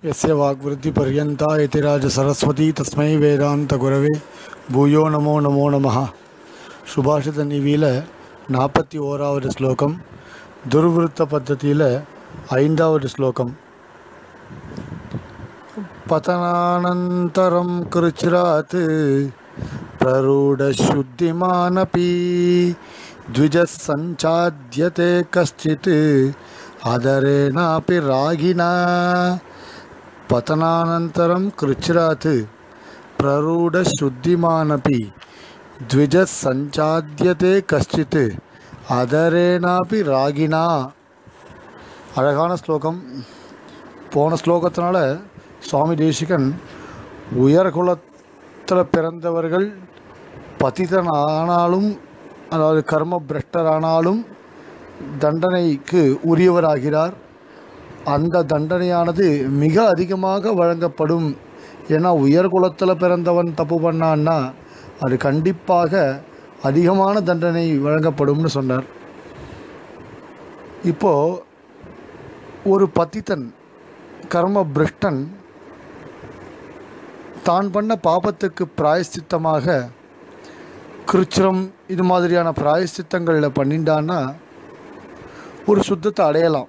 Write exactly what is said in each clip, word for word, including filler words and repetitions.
यस्य वाग्वृद्धि पर्यन्ता यतिराज सरस्वती तस्मै वेदांत गुरवे भूयो नमो नमो नमः. சுபாஷித நீவியில் நாற்பத்தி ஓராவது ஸ்லோகம், துர்விருத்த பத்ததியில் ஐந்தாவது ஸ்லோகம். பதனானந்தரம் கிருச்ராத் பிரரூடசுத்திமானபி த்விஜஸ் சஞ்சாத்யதே கஷ்டித் அதரேனாபி ராகினா. பதனானந்தரம் கிருச்ராத் பிரரூடசுத்திமானபி த்விஜஸ் சஞ்சாத்யதே கஷ்டித் அதரேனாபி ராகினா. அழகான ஸ்லோகம். போன ஸ்லோகத்தினால சுவாமி தேசிகன் உயர்குலத்தில் பிறந்தவர்கள் பதிதன் ஆனாலும், அதாவது கர்ம பிரஷ்டரானாலும் தண்டனைக்கு உரியவராகிறார். அந்த தண்டனையானது மிக அதிகமாக வழங்கப்படும். ஏன்னா உயர்குலத்தில் பிறந்தவன் தப்பு பண்ணான்னா அது கண்டிப்பாக அதிகமான தண்டனை வழங்கப்படும்னு சொன்னார். இப்போது ஒரு பதித்தன் கர்ம பிரஷ்டன் தான் பண்ண பாபத்துக்கு பிராயஷ்சித்தமாக கிருச்சிரம் இது மாதிரியான பிராயஷ்சித்தங்களில் பண்ணிட்டான்னா ஒரு சுத்தத்தை அடையலாம்.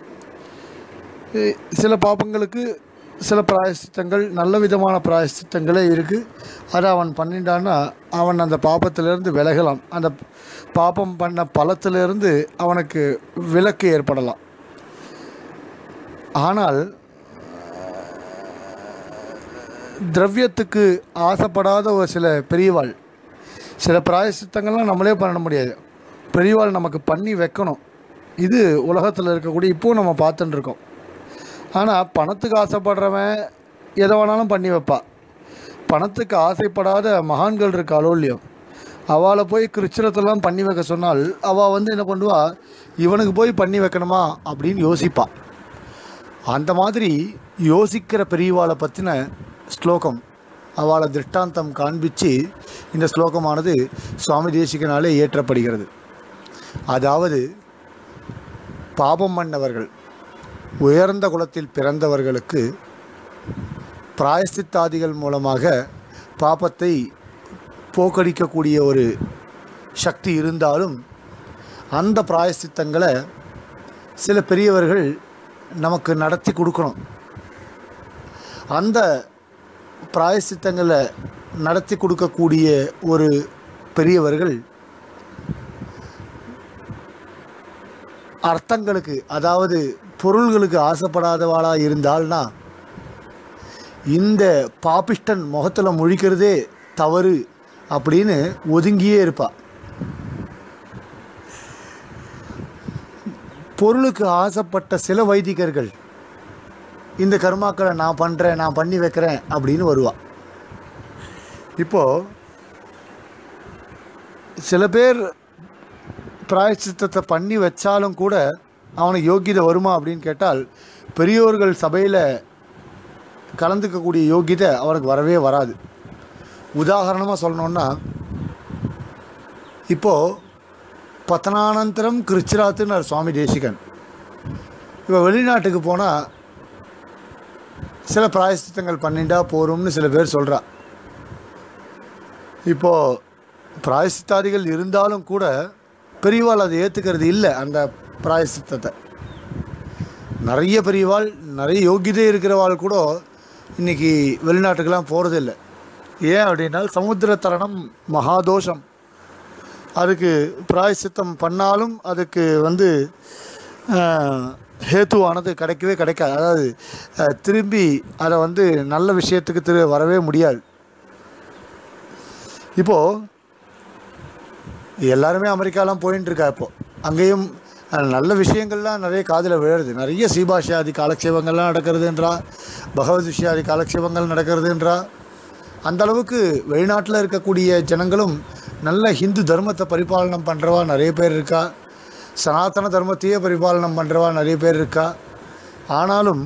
சில பாபங்களுக்கு சில பிராயஷ்சித்தங்கள் நல்ல விதமான பிராயஷ்சித்தங்களே இருக்குது. அதை அவன் பண்ணிட்டான்னா அவன் அந்த பாபத்திலேருந்து விலகலாம். அந்த பாபம் பண்ண பலத்திலிருந்து அவனுக்கு விலக்கு ஏற்படலாம். ஆனால் திரவியத்துக்கு ஆசைப்படாத ஒரு சில பெரியவாள், சில பிராயசித்தங்கள்லாம் நம்மளே பண்ண முடியாது, பெரியவாள் நமக்கு பண்ணி வைக்கணும். இது உலகத்தில் இருக்கக்கூடிய இப்போது நம்ம பார்த்துட்டுருக்கோம். ஆனால் பணத்துக்கு ஆசைப்படுறவன் எதை வேணாலும் பண்ணி வைப்பா. பணத்துக்கு ஆசைப்படாத மகான்கள் இருக்காளோ இல்லையோ, அவளை போய் கிருச்சிரத்தெல்லாம் பண்ணி வைக்க சொன்னால் அவள் வந்து என்ன பண்ணுவா, இவனுக்கு போய் பண்ணி வைக்கணுமா அப்படின்னு யோசிப்பாள். அந்த மாதிரி யோசிக்கிற பெரியவாளை பற்றின ஸ்லோகம், அவளை திருஷ்டாந்தம் காண்பித்து இந்த ஸ்லோகமானது சுவாமி தேசிகனாலே ஏற்றப்படுகிறது. அதாவது பாபம் பண்ணவர்கள், உயர்ந்த குலத்தில் பிறந்தவர்களுக்கு பிராயசித்தாதிகள் மூலமாக பாபத்தை போக்கடிக்கக்கூடிய ஒரு சக்தி இருந்தாலும் அந்த பிராயசித்தங்களை சில பெரியவர்கள் நமக்கு நடத்தி கொடுக்கணும். அந்த பிராயசித்தங்களை நடத்தி கொடுக்கக்கூடிய ஒரு பெரியவர்கள் அர்த்தங்களுக்கு, அதாவது பொருள்களுக்கு ஆசைப்படாதவாளாக இருந்தால்னா இந்த பாபிஷ்டன் முகத்தில் முழிக்கிறதே தவறு அப்படின்னு ஒதுங்கியே இருப்பாள். பொருளுக்கு ஆசைப்பட்ட சில வைதிகர்கள் இந்த கர்மாக்களை நான் பண்ணுறேன், நான் பண்ணி வைக்கிறேன் அப்படின்னு வருவாள். இப்போது சில பேர் பிராயச்சித்தத்தை பண்ணி வச்சாலும் கூட அவனுக்கு யோகிதை வருமா அப்படின்னு கேட்டால், பெரியோர்கள் சபையில் கலந்துக்கக்கூடிய யோகிதை அவனுக்கு வரவே வராது. உதாரணமாக சொல்லணுன்னா, இப்போது பத்தனானந்தரம் கிருச்சிராத்துன்னு சுவாமி தேசிகன் இப்போ வெளிநாட்டுக்கு போனால் சில பிராயசித்தங்கள் பண்ணிட்டா போகிறோம்னு சில பேர் சொல்கிறா. இப்போது பிராயசித்தாதிகள் இருந்தாலும் கூட பெரியவாள் அதை ஏற்றுக்கிறது இல்லை. அந்த பிராயசித்தத்தை நிறைய பெரியவாள், நிறைய யோகிதை இருக்கிறவாள் கூட இன்றைக்கி வெளிநாட்டுக்கெல்லாம் போகிறதில்லை. ஏன் அப்படின்னா சமுத்திர தரணம் மகாதோஷம். அதுக்கு பிராயசித்தம் பண்ணாலும் அதுக்கு வந்து ஹேத்துவானது கிடைக்கவே கிடைக்காது. அதாவது திரும்பி அதை வந்து நல்ல விஷயத்துக்கு திரு வரவே முடியாது. இப்போது எல்லாருமே அமெரிக்காலாம் போயின்னு இருக்கா. இப்போது அங்கேயும் நல்ல விஷயங்கள்லாம் நிறைய காதில் விழுறது. நிறைய ஸ்ரீபாஷ்யாதி காலக்ஷேபங்கள்லாம் நடக்கிறதுன்றா, பகவத் விஷயாதி காலக்ஷேபங்கள் நடக்கிறதுன்றா. அந்தளவுக்கு வெளிநாட்டில் இருக்கக்கூடிய ஜனங்களும் நல்ல ஹிந்து தர்மத்தை பரிபாலனம் பண்ணுறவா நிறைய பேர் இருக்கா. சனாதன தர்மத்தையே பரிபாலனம் பண்ணுறவா நிறைய பேர் இருக்கா. ஆனாலும்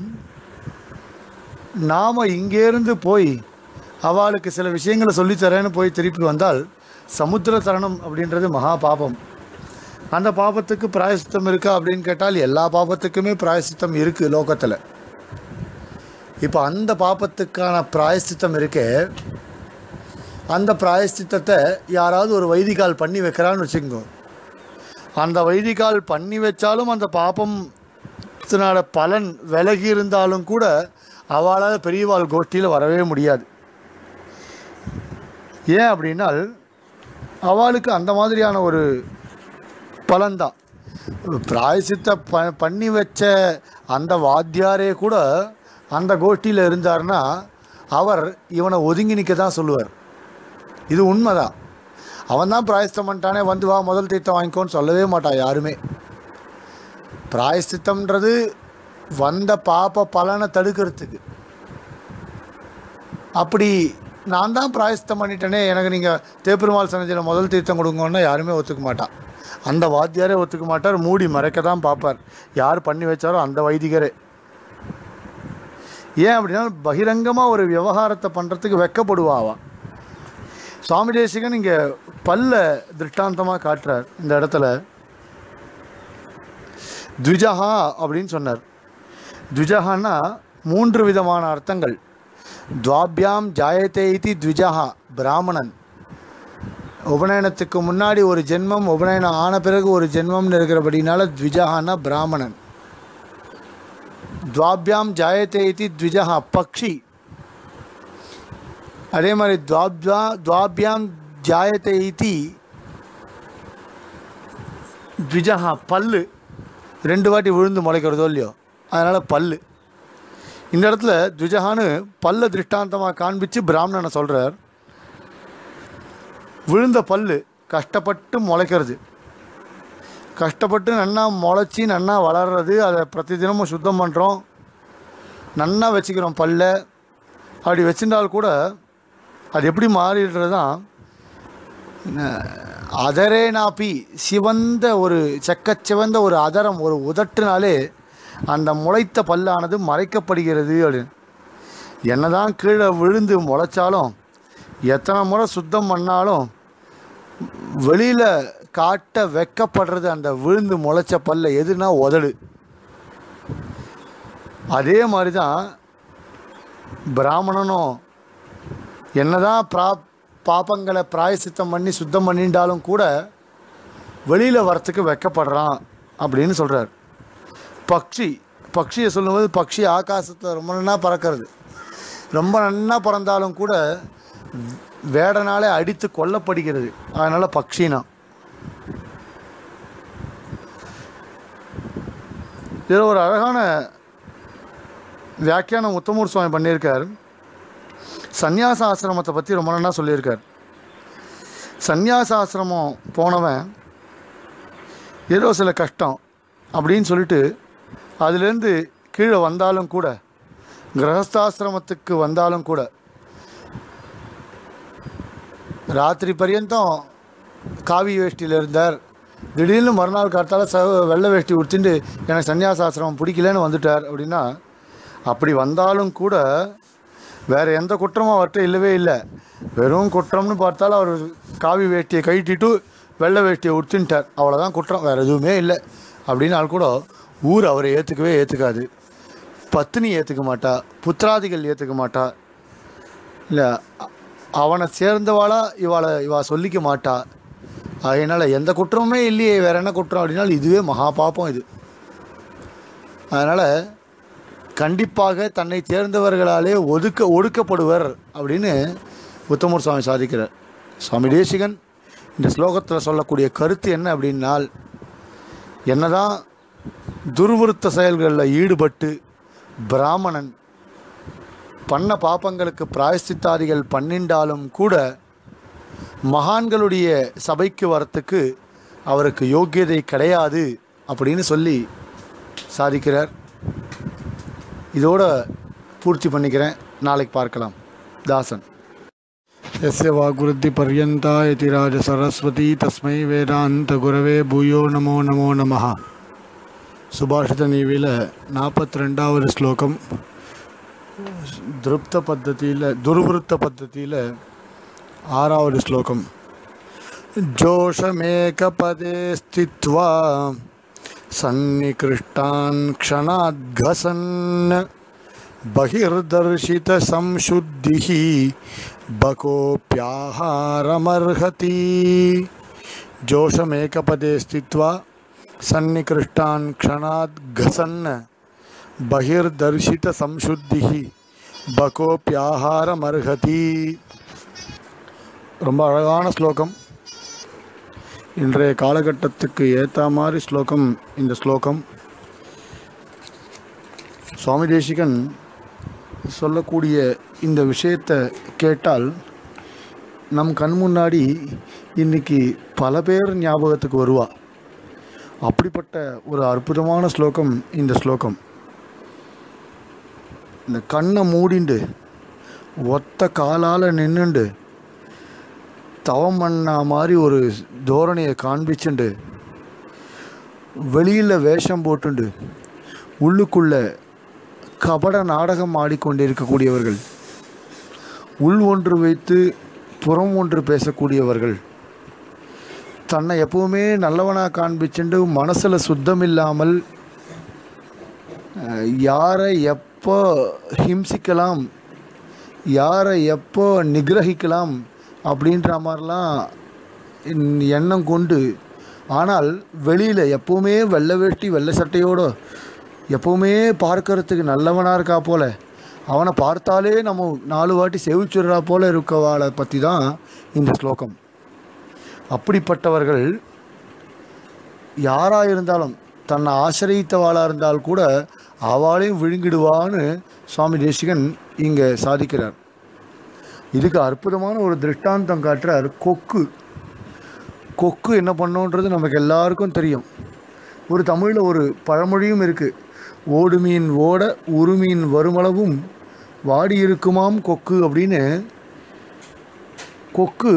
நாம் இங்கேருந்து போய் அவளுக்கு சில விஷயங்களை சொல்லித்தரேன்னு போய் திருப்பி வந்தால் சமுத்திர தரணம் அப்படின்றது மகா பாபம். அந்த பாபத்துக்கு பிராயசித்தம் இருக்கா அப்படின்னு கேட்டால் எல்லா பாபத்துக்குமே பிராயசித்தம் இருக்குது லோகத்தில். இப்போ அந்த பாப்பத்துக்கான பிராயஷ்சித்தம் இருக்கே, அந்த பிராயஷ்சித்தத்தை யாராவது ஒரு வைதிகால் பண்ணி வைக்கிறான்னு வச்சுக்கோங்க. அந்த வைதிகால் பண்ணி வச்சாலும் அந்த பாப்பத்தினோட பலன் விலகி இருந்தாலும் கூட அவளால் பெரியவாள் கோஷ்டியில் வரவே முடியாது. ஏன் அப்படின்னால் அவளுக்கு அந்த மாதிரியான ஒரு பலன்தான். பிராயசித்த ப பண்ணி வச்ச அந்த வாத்தியாரே கூட அந்த கோஷ்டியில் இருந்தார்னா அவர் இவனை ஒதுங்கி நிற்க தான் சொல்லுவார். இது உண்மைதான். அவன் தான் பிராயசித்தம் பண்ணிட்டானே, வந்து வா முதல் தீர்த்தம் வாங்கிக்கோன்னு சொல்லவே மாட்டான் யாருமே. பிராயசித்தம்ன்றது வந்த பாப்ப பலனை தடுக்கிறதுக்கு. அப்படி நான் தான் பிராயசித்தம் பண்ணிட்டேனே, எனக்கு நீங்கள் தேப்பெருமாள் சன்னதியில் முதல் தீர்த்தம் கொடுங்கன்னு யாருமே ஒத்துக்க மாட்டான். அந்த வாத்தியாரே ஒத்துக்க மாட்டார், மூடி மறைக்க தான் பார்ப்பார் யார் பண்ணி வச்சாரோ அந்த வைதிகரே. ஏன் அப்படின்னா பகிரங்கமாக ஒரு விவகாரத்தை பண்ணுறதுக்கு வெக்கப்படுவாவா. சுவாமி தேசிகன் இங்கே பல்ல திருஷ்டாந்தமாக காட்டுறார். இந்த இடத்துல த்விஜஹா அப்படின்னு சொன்னார். த்விஜஹான்னா மூன்று விதமான அர்த்தங்கள். துவாபியாம் ஜாயத்தே இதி த்விஜஹா, பிராமணன். உபநயனத்துக்கு முன்னாடி ஒரு ஜென்மம், உபநயனம் ஆன பிறகு ஒரு ஜென்மம்னு இருக்கிறபடினால த்விஜஹான்னா பிராமணன். துவாபியாம் ஜாயத்தே இதி த்விஜஹா, பக்ஷி. அதே மாதிரி துவாப்யா துவாபியாம் ஜாயத்தே இதி த்விஜஹா, பல்லு. ரெண்டு வாட்டி விழுந்து முளைக்கிறதோ இல்லையோ, அதனால் பல்லு. இந்த இடத்துல த்விஜஹான்னு பல்ல திருஷ்டாந்தமாக காண்பித்து பிராமணனை சொல்கிறார். விழுந்த பல்லு கஷ்டப்பட்டு முளைக்கிறது, கஷ்டப்பட்டு நன்னா முளைச்சி நன்னா வளர்றது, அதை பிரதி தினமும் சுத்தம் பண்ணுறோம், நன்னா வச்சுக்கிறோம் பல்ல. அப்படி வச்சுட்டால் கூட அது எப்படி மாறிடுறது தான், அதரே நாப்பி, சிவந்த ஒரு செக்கச்சிவந்த ஒரு அதரம், ஒரு உதட்டுனாலே அந்த முளைத்த பல்லானது மறைக்கப்படுகிறது அப்படின்னு. என்ன தான் கீழே விழுந்து முளைச்சாலும் எத்தனை முறை சுத்தம் பண்ணாலும் வெளியில் காட்ட வெக்கப்படுறது அந்த விழுந்து முளைச்ச பல்ல. எதுனா உதடு. அதே மாதிரி தான் பிராமணனும் என்னதான் பிரா பாப்பங்களை பிராயசித்தம் பண்ணி சுத்தம் பண்ணிட்டாலும் கூட வெளியில் வரத்துக்கு வெக்கப்படுறான் அப்படின்னு சொல்கிறார். பக்ஷி, பக்ஷியை சொல்லும்போது பக்ஷி ஆகாசத்தில் ரொம்ப நன்னா பறக்கிறது. ரொம்ப நன்னா பறந்தாலும் கூட வேடனாலே அடித்து கொல்லப்படுகிறது. அதனால் பக்ஷினா. இதில் ஒரு அழகான வியாக்கியானம் உத்தமூர் சுவாமி பண்ணியிருக்கார். சந்நியாச ஆசிரமத்தை பற்றி ரொம்ப நன்னா சொல்லியிருக்கார். சந்நியாச ஆசிரமம் போனவன் ஏதோ சில கஷ்டம் அப்படின்னு சொல்லிட்டு அதுலேருந்து கீழே வந்தாலும் கூட, கிரகஸ்தாசிரமத்துக்கு வந்தாலும் கூட, ராத்திரி பர்யந்தம் காவி வேஷ்டியில் இருந்தார். திடீர்னு மறுநாள் காலத்தால் ச வெள்ளை வேஷ்டி உடுத்திட்டு எனக்கு சன்னியாசாசிரமம் பிடிக்கலன்னு வந்துட்டார் அப்படின்னா, அப்படி வந்தாலும் கூட வேறு எந்த குற்றமும் அவர்கிட்ட இல்லவே இல்லை. வெறும் குற்றம்னு பார்த்தாலும் அவர் காவி வேஷ்டியை கழட்டிட்டு வெள்ளை வேஷ்டியை உடுத்தின்ட்டார், அவ்வளோதான் குற்றம், வேறு எதுவுமே இல்லை அப்படின்னால் கூட ஊர் அவரை ஏற்றுக்கவே ஏற்றுக்காது. பத்னி ஏற்றுக்க மாட்டா, புத்திராதிகள் ஏற்றுக்க மாட்டா, இல்லை அவனை சேர்ந்தவாளா இவாளை இவா சொல்லிக்க மாட்டா. அதனால் எந்த குற்றமுமே இல்லையே, வேறு என்ன குற்றம் அப்படின்னாலும் இதுவே மகா பாப்பம் இது. அதனால் கண்டிப்பாக தன்னை சேர்ந்தவர்களாலே ஒதுக்க ஒடுக்கப்படுவர் அப்படின்னு உத்தமூர் சுவாமி சாதிக்கிறார். சுவாமி தேசிகன் இந்த ஸ்லோகத்தில் சொல்லக்கூடிய கருத்து என்ன அப்படின்னால், என்னதான் துர்விருத்த செயல்களில் ஈடுபட்டு பிராமணன் பண்ண பாப்பங்களுக்கு பிராயஷ்சித்தாதிகள் பண்ணிண்டாலும் கூட மகான்களுடைய சபைக்கு வரத்துக்கு அவருக்கு யோக்கியதை கிடையாது அப்படின்னு சொல்லி சாதிக்கிறார். இதோட பூர்த்தி பண்ணிக்கிறேன். நாளைக்கு பார்க்கலாம். தாசன். यस्य वाग्वृद्धि पर्यन्ता इति राज सरस्वती तस्मै वेदांत गुरवे भूयो नमो नमो नमः. சுபாஷித நீவியில் நாற்பத்தி ரெண்டாவது ஸ்லோகம். திருப்த பத்ததியில் துர்விருத்த பத்ததியில் ஆறாவது ஸ்லோகம். ஜோஷமேகபதே ஸ்தித்வா சன்னிகிருஷ்டான் க்ஷணாத் கசன் பகிர்தர்ஷித சம்சுத்திஹி பகோப்யாஹாரமர்ஹதி ஜோஷமேகபதே ஸ்தித்வா சன்னிகிருஷ்டான் க்ஷணாத் கசன் பகிர்தர்ஷித சம்சுத்திஹி பகோப்யாஹாரமர்ஹதி. ரொம்ப அழகான ஸ்லோகம். இன்றைய காலகட்டத்துக்கு ஏற்ற மாதிரி ஸ்லோகம் இந்த ஸ்லோகம். சுவாமி தேசிகன் சொல்லக்கூடிய இந்த விஷயத்தை கேட்டால் நம் கண் முன்னாடி இன்றைக்கி பல பேர் ஞாபகத்துக்கு வருவா. அப்படிப்பட்ட ஒரு அற்புதமான ஸ்லோகம் இந்த ஸ்லோகம். இந்த கண்ணை மூடிண்டு ஒத்த காலால் நின்றுண்டு தவம் பண்ணா மாதிரி ஒரு தோரணையை காண்பிச்சுண்டு வெளியில் வேஷம் போட்டுண்டு உள்ளுக்குள்ள கபட நாடகம் ஆடிக்கொண்டிருக்கக்கூடியவர்கள், உள் ஒன்று வைத்து புறம் ஒன்று பேசக்கூடியவர்கள், தன்னை எப்பவுமே நல்லவனாக காண்பிச்சுண்டு மனசில் சுத்தம் இல்லாமல் யாரை எப்போ ஹிம்சிக்கலாம், யாரை எப்போ நிகிரகிக்கலாம் அப்படின்ற மாதிரிலாம் எண்ணம் கொண்டு, ஆனால் வெளியில் எப்போவுமே வெள்ளை வேஷ்டி வெள்ளை சட்டையோடு எப்போவுமே பார்க்கறதுக்கு நல்லவனாக இருக்கா போல், அவனை பார்த்தாலே நம்ம நாலு வாட்டி செவிச்சுடுறா போல் இருக்கவாளை பற்றி தான் இந்த ஸ்லோகம். அப்படிப்பட்டவர்கள் யாராக இருந்தாலும், தன்னை ஆசிரியத்தவாளாக இருந்தால் கூட அவளையும் விழுங்கிடுவான்னு சுவாமி தேசிகன் இங்கே சாதிக்கிறார். இதுக்கு அற்புதமான ஒரு திருஷ்டாந்தம் காட்டுறார். கொக்கு கொக்கு என்ன பண்ணோன்றது நமக்கு எல்லாருக்கும் தெரியும். ஒரு தமிழில் ஒரு பழமொழியும் இருக்குது. ஓடு மீன் ஓட உருமீன் வருமளவும் வாடி இருக்குமாம் கொக்கு அப்படின்னு. கொக்கு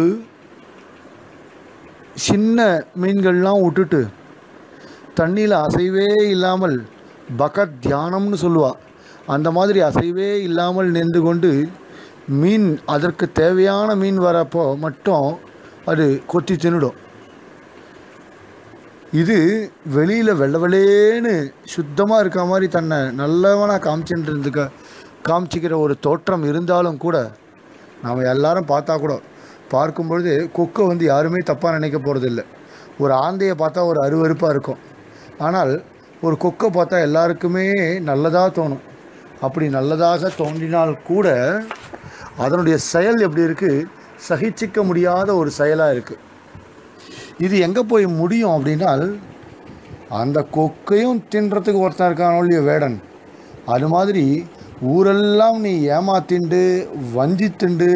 சின்ன மீன்கள்லாம் விட்டுட்டு தண்ணியில் அசைவே இல்லாமல் பகத் தியானம்னு சொல்லுவாள். அந்த மாதிரி அசைவே இல்லாமல் நின்று கொண்டு மீன் அதற்கு தேவையான மீன் வரப்போ மட்டும் அது கொத்தி தின்னுடும். இது வெளியில் வெள்ளை வெள்ளேன்னு சுத்தமாக இருக்க மாதிரி தன்னை நல்லவனாக காமிச்சுட்டு இருந்துக்க காமிச்சிக்கிற ஒரு தோற்றம் இருந்தாலும் கூட நாம் எல்லாரும் பார்த்தா கூட பார்க்கும்பொழுது கொக்கை வந்து யாருமே தப்பாக நினைக்க போகிறதில்ல. ஒரு ஆந்தையை பார்த்தா ஒரு அருவருப்பாக இருக்கும், ஆனால் ஒரு கொக்கை பார்த்தா எல்லாருக்குமே நல்லதாக தோணும். அப்படி நல்லதாக தோன்றினால் கூட அதனுடைய செயல் எப்படி இருக்குது, சகிச்சிக்க முடியாத ஒரு செயலாக இருக்குது. இது எங்கே போய் முடியும் அப்படின்னால், அந்த கொக்கையும் தின்றதுக்கு ஒருத்தன் இருக்கானோ இல்லையோ வேடன், அது மாதிரி ஊரெல்லாம் நீ ஏமாத்திண்டு வஞ்சித்துண்டு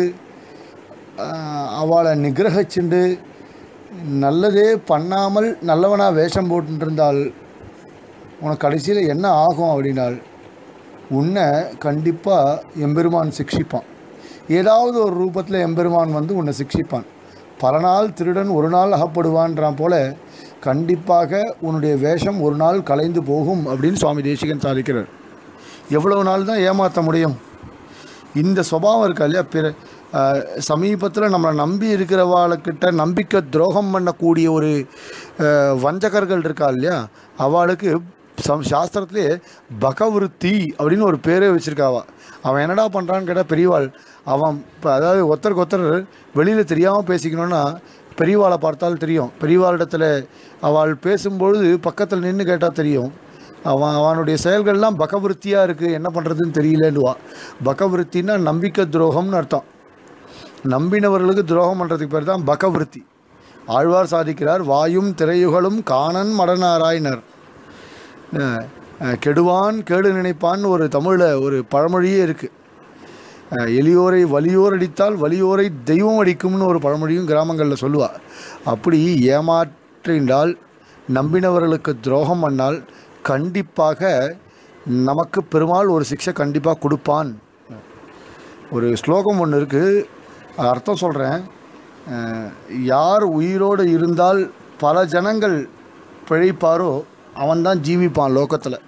அவளை நிகிரகிச்சுண்டு நல்லதே பண்ணாமல் நல்லவனாக வேஷம் போட்டுருந்தால் உனக்கு கடைசியில் என்ன ஆகும் அப்படின்னால், உன்னை கண்டிப்பாக எம்பெருமான் சிக்ஷிப்பான். ஏதாவது ஒரு ரூபத்தில் எம்பெருமான் வந்து உன்னை சிக்ஷிப்பான். பல நாள் திருடன் ஒரு நாள் அகப்படுவான்றான் போல கண்டிப்பாக உன்னுடைய வேஷம் ஒரு நாள் கலைந்து போகும் அப்படின்னு சுவாமி தேசிகன் சாதிக்கிறார். எவ்வளவு நாள் தான் ஏமாற்ற முடியும்? இந்த சுபாவம் இருக்கா இல்லையா, பிற சமீபத்தில் நம்மளை நம்பி இருக்கிறவாளுக்கிட்ட நம்பிக்கை துரோகம் பண்ணக்கூடிய ஒரு வஞ்சகர்கள் இருக்கா இல்லையா, அவளுக்கு சம் சாஸ்திரத்திலே பகவிருத்தி அப்படின்னு ஒரு பேரே வச்சுருக்காவா. அவன் என்னடா பண்ணுறான்னு கேட்டால் பெரியவாள். அவன் இப்போ அதாவது ஒருத்தருக்கு ஒருத்தர் வெளியில் தெரியாமல் பேசிக்கணுன்னா பெரியவாளை பார்த்தால் தெரியும். பெரியவாளிடத்தில் அவள் பேசும்பொழுது பக்கத்தில் நின்று கேட்டால் தெரியும். அவன் அவனுடைய செயல்கள்லாம் பகவிருத்தியாக இருக்குது, என்ன பண்ணுறதுன்னு தெரியலேன்னுவா. பகவிருத்தின்னா நம்பிக்கை துரோகம்னு அர்த்தம். நம்பினவர்களுக்கு துரோகம் பண்ணுறதுக்கு பேர் தான் பகவிருத்தி. ஆழ்வார் சாதிக்கிறார், வாயும் திரையுகளும் காணன் மடனாராயினர். கெடுவான் கேடு நினைப்பான்னு ஒரு தமிழில் ஒரு பழமொழியே இருக்குது. எளியோரை வலியோர் அடித்தால் வலியோரை தெய்வம் அடிக்கும்னு ஒரு பழமொழியும் கிராமங்களில் சொல்லுவாள். அப்படி ஏமாற்றினால் நம்பினவர்களுக்கு துரோகம் பண்ணால் கண்டிப்பாக நமக்கு பெருமாள் ஒரு சிக்ஷை கண்டிப்பாக கொடுப்பான். ஒரு ஸ்லோகம் ஒன்று இருக்குது, அர்த்தம் சொல்கிறேன். யார் உயிரோடு இருந்தால் பல ஜனங்கள் பிழைப்பாரோ அவன்தான் ஜீவிப்பான் லோகத்தில்.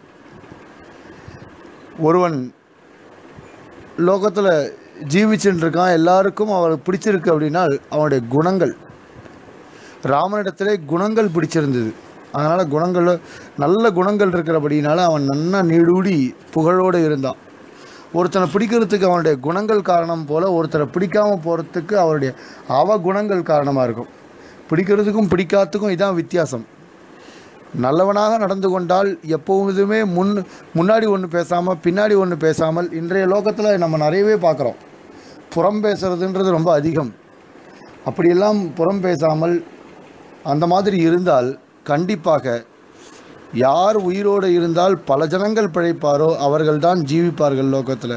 ஒருவன் லோகத்தில் ஜீவிச்சுட்டு இருக்கான், எல்லாருக்கும் அவளுக்கு பிடிச்சிருக்கு அப்படின்னா அவனுடைய குணங்கள். ராமனிடத்திலே குணங்கள் பிடிச்சிருந்தது, அதனால் குணங்கள் நல்ல குணங்கள் இருக்கிறபடினால அவன் நன்னா நீடூடி புகழோடு இருந்தான். ஒருத்தனை பிடிக்கிறதுக்கு அவனுடைய குணங்கள் காரணம் போல் ஒருத்தரை பிடிக்காமல் போகிறதுக்கு அவருடைய அவகுணங்கள் காரணமாக இருக்கும். பிடிக்கிறதுக்கும் பிடிக்காததுக்கும் இதான் வித்தியாசம். நல்லவனாக நடந்து கொண்டால் எப்போதுமே முன் முன்னாடி ஒன்று பேசாமல் பின்னாடி ஒன்று பேசாமல் இன்றைய லோகத்தில் நம்ம நிறையவே பார்க்குறோம். புறம் பேசுகிறதுன்றது ரொம்ப அதிகம். அப்படியெல்லாம் புறம் பேசாமல் அந்த மாதிரி இருந்தால் கண்டிப்பாக யார் உயிரோடு இருந்தால் பல ஜனங்கள் பிழைப்பாரோ அவர்கள்தான் ஜீவிப்பார்கள் லோகத்தில்.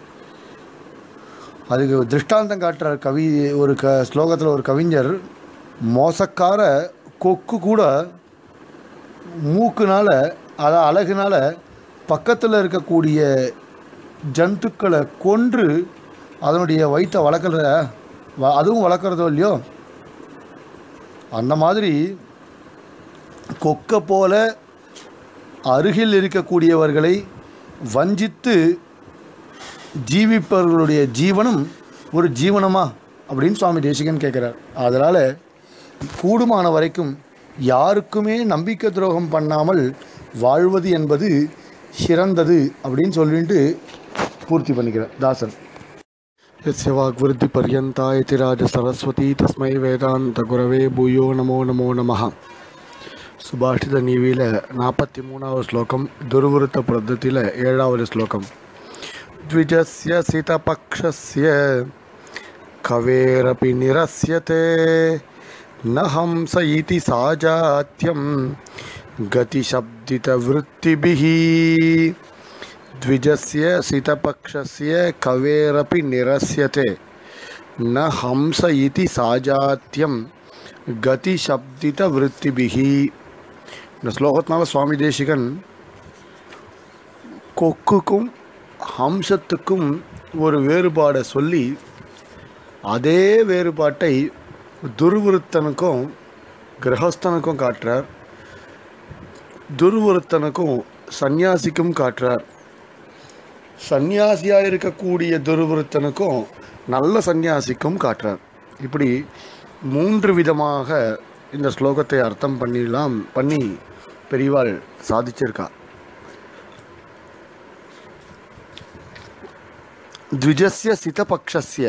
அதுக்கு திருஷ்டாந்தம் காட்டுற கவி ஒரு க ஸ்லோகத்தில் ஒரு கவிஞர், மோசக்கார கொக்கு கூட மூக்குனால் அதான் அழகுனால பக்கத்தில் இருக்கக்கூடிய ஜந்துக்களை கொன்று அதனுடைய வயிற்றை வளர்க்குற அதுவும் வளர்க்குறதோ இல்லையோ, அந்த மாதிரி கொக்கை போல அருகில் இருக்கக்கூடியவர்களை வஞ்சித்து ஜீவிப்பவர்களுடைய ஜீவனம் ஒரு ஜீவனமா அப்படின்னு சுவாமி தேசிகன் கேட்குறார். அதனால் கூடுமான வரைக்கும் யாருக்குமே நம்பிக்கை துரோகம் பண்ணாமல் வாழ்வது என்பது சிறந்தது அப்படின்னு சொல்லிட்டு பூர்த்தி பண்ணிக்கிறார் தாசன். यस्य वाग्वृद्धि पर्यन्ता इति राज सरस्वती तस्मै वेदांत गुरवे भूयो नमो नमो नमः. சுபாஷித நீவியில் நாற்பத்தி மூணாவது ஸ்லோகம், துர்விருத்த பद्धதியில் ஏழாவது ஸ்லோகம். த்விஜஸ்ய சிதபக்ஷஸ்ய கவேரபி நிரஸ்யதே ந ஹம்ஸ இதி சாஜாத்யம் கதிசப்தித விருத்திபிஹி. द्विजस्य सितपक्षस्य कवेरपि निरस्यते न हंस इति साजात्यम गति शब्दित वृत्तिभिः. இந்த ஸ்லோகத்தினால சுவாமி தேசிகன் கொக்குக்கும் ஹம்சத்துக்கும் ஒரு வேறுபாடை சொல்லி அதே வேறுபாட்டை துர்விருத்தனுக்கும் கிரகஸ்தனுக்கும் காட்டுறார், துர்விருத்தனுக்கும் சந்நியாசிக்கும் காட்டுறார். சந்நியாசியாக இருக்கக்கூடிய துர்விருத்தனுக்கும் நல்ல சந்நியாசிக்கும் காட்டுறார். இப்படி மூன்று விதமாக இந்த ஸ்லோகத்தை அர்த்தம் பண்ணிடலாம் பண்ணி பெரியவாள் சாதிச்சிருக்கா. த்விஜஸ்ய சிதபக்ஷஸ்ய,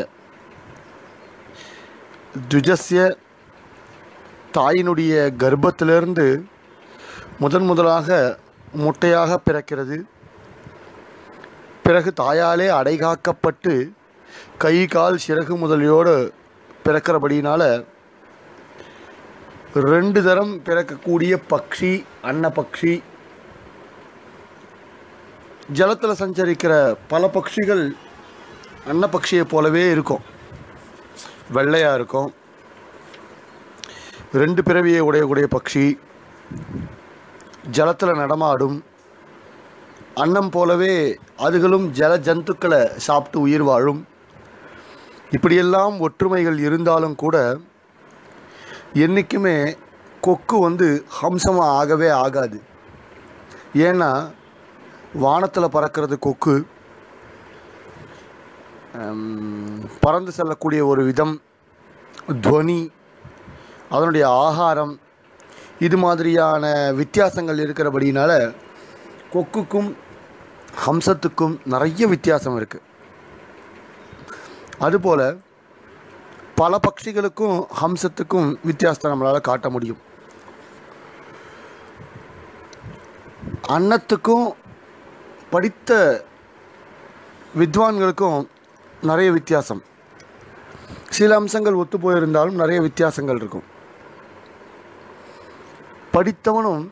த்விஜஸ்ய தாயினுடைய கர்ப்பத்திலிருந்து முதன் முதலாக முட்டையாக பிறக்கிறது. பிறகு தாயாலே அடைகாக்கப்பட்டு கை கால் சிறகு முதலியோடு பிறக்கிறபடினால ரெண்டு தரம் பிறக்கக்கூடிய பக்ஷி அன்னபக்ஷி. ஜலத்தில் சஞ்சரிக்கிற பல பட்சிகள் அன்னபக்ஷியை போலவே இருக்கும், வெள்ளையாக இருக்கும். ரெண்டு பிறவியை உடையக்கூடிய பக்ஷி ஜலத்தில் நடமாடும். அன்னம் போலவே அதுகளும் ஜல ஜந்துக்களை சாப்பிட்டு உயிர் வாழும். இப்படியெல்லாம் ஒற்றுமைகள் இருந்தாலும் கூட என்றைக்குமே கொக்கு வந்து ஹம்சமாக ஆகவே ஆகாது. ஏன்னா வானத்தில் பறக்கிறது கொக்கு, பறந்து செல்லக்கூடிய ஒரு விதம், துவனி, அதனுடைய ஆகாரம், இது மாதிரியான வித்தியாசங்கள் இருக்கிறபடினால கொக்குக்கும் ஹம்சத்துக்கும் நிறைய வித்தியாசம் இருக்குது. அதுபோல் பல பட்சிகளுக்கும் ஹம்சத்துக்கும் வித்தியாசத்தை நம்மளால் காட்ட முடியும். அன்னத்துக்கும் படித்த வித்வான்களுக்கும் நிறைய வித்தியாசம். சில அம்சங்கள் ஒத்து போயிருந்தாலும் நிறைய வித்தியாசங்கள் இருக்கும். படித்தவனும்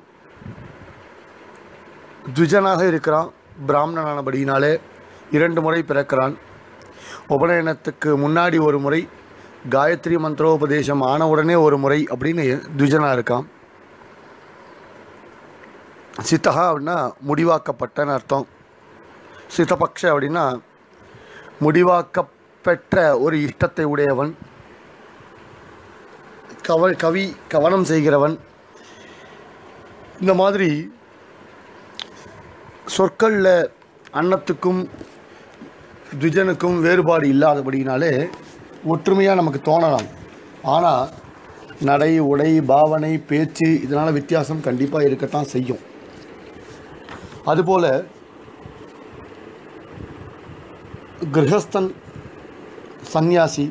துஜனாக இருக்கிறான், பிராமணனானபடினாலே இரண்டு முறை பிறக்கிறான். உபநயனத்துக்கு முன்னாடி ஒரு முறை, காயத்ரி மந்திரோபதேசம் ஆனவுடனே ஒரு முறை அப்படின்னு துஜனாக இருக்கான். சித்தகா அப்படின்னா முடிவாக்கப்பட்டன்னு அர்த்தம். சித்தபக்ஷ அப்படின்னா முடிவாக்கப்பெற்ற ஒரு இஷ்டத்தை உடையவன், கவ கவி கவனம் செய்கிறவன். இந்த மாதிரி சொற்களில் அன்னத்துக்கும் துஜனுக்கும் வேறுபாடு இல்லாதபடினாலே ஒற்றுமையாக நமக்கு தோணலாம். ஆனால் நடை, உடை, பாவனை, பேச்சு இதனால் வித்தியாசம் கண்டிப்பாக இருக்கத்தான் செய்யும். அதுபோல் கிரகஸ்தன் சந்நியாசி,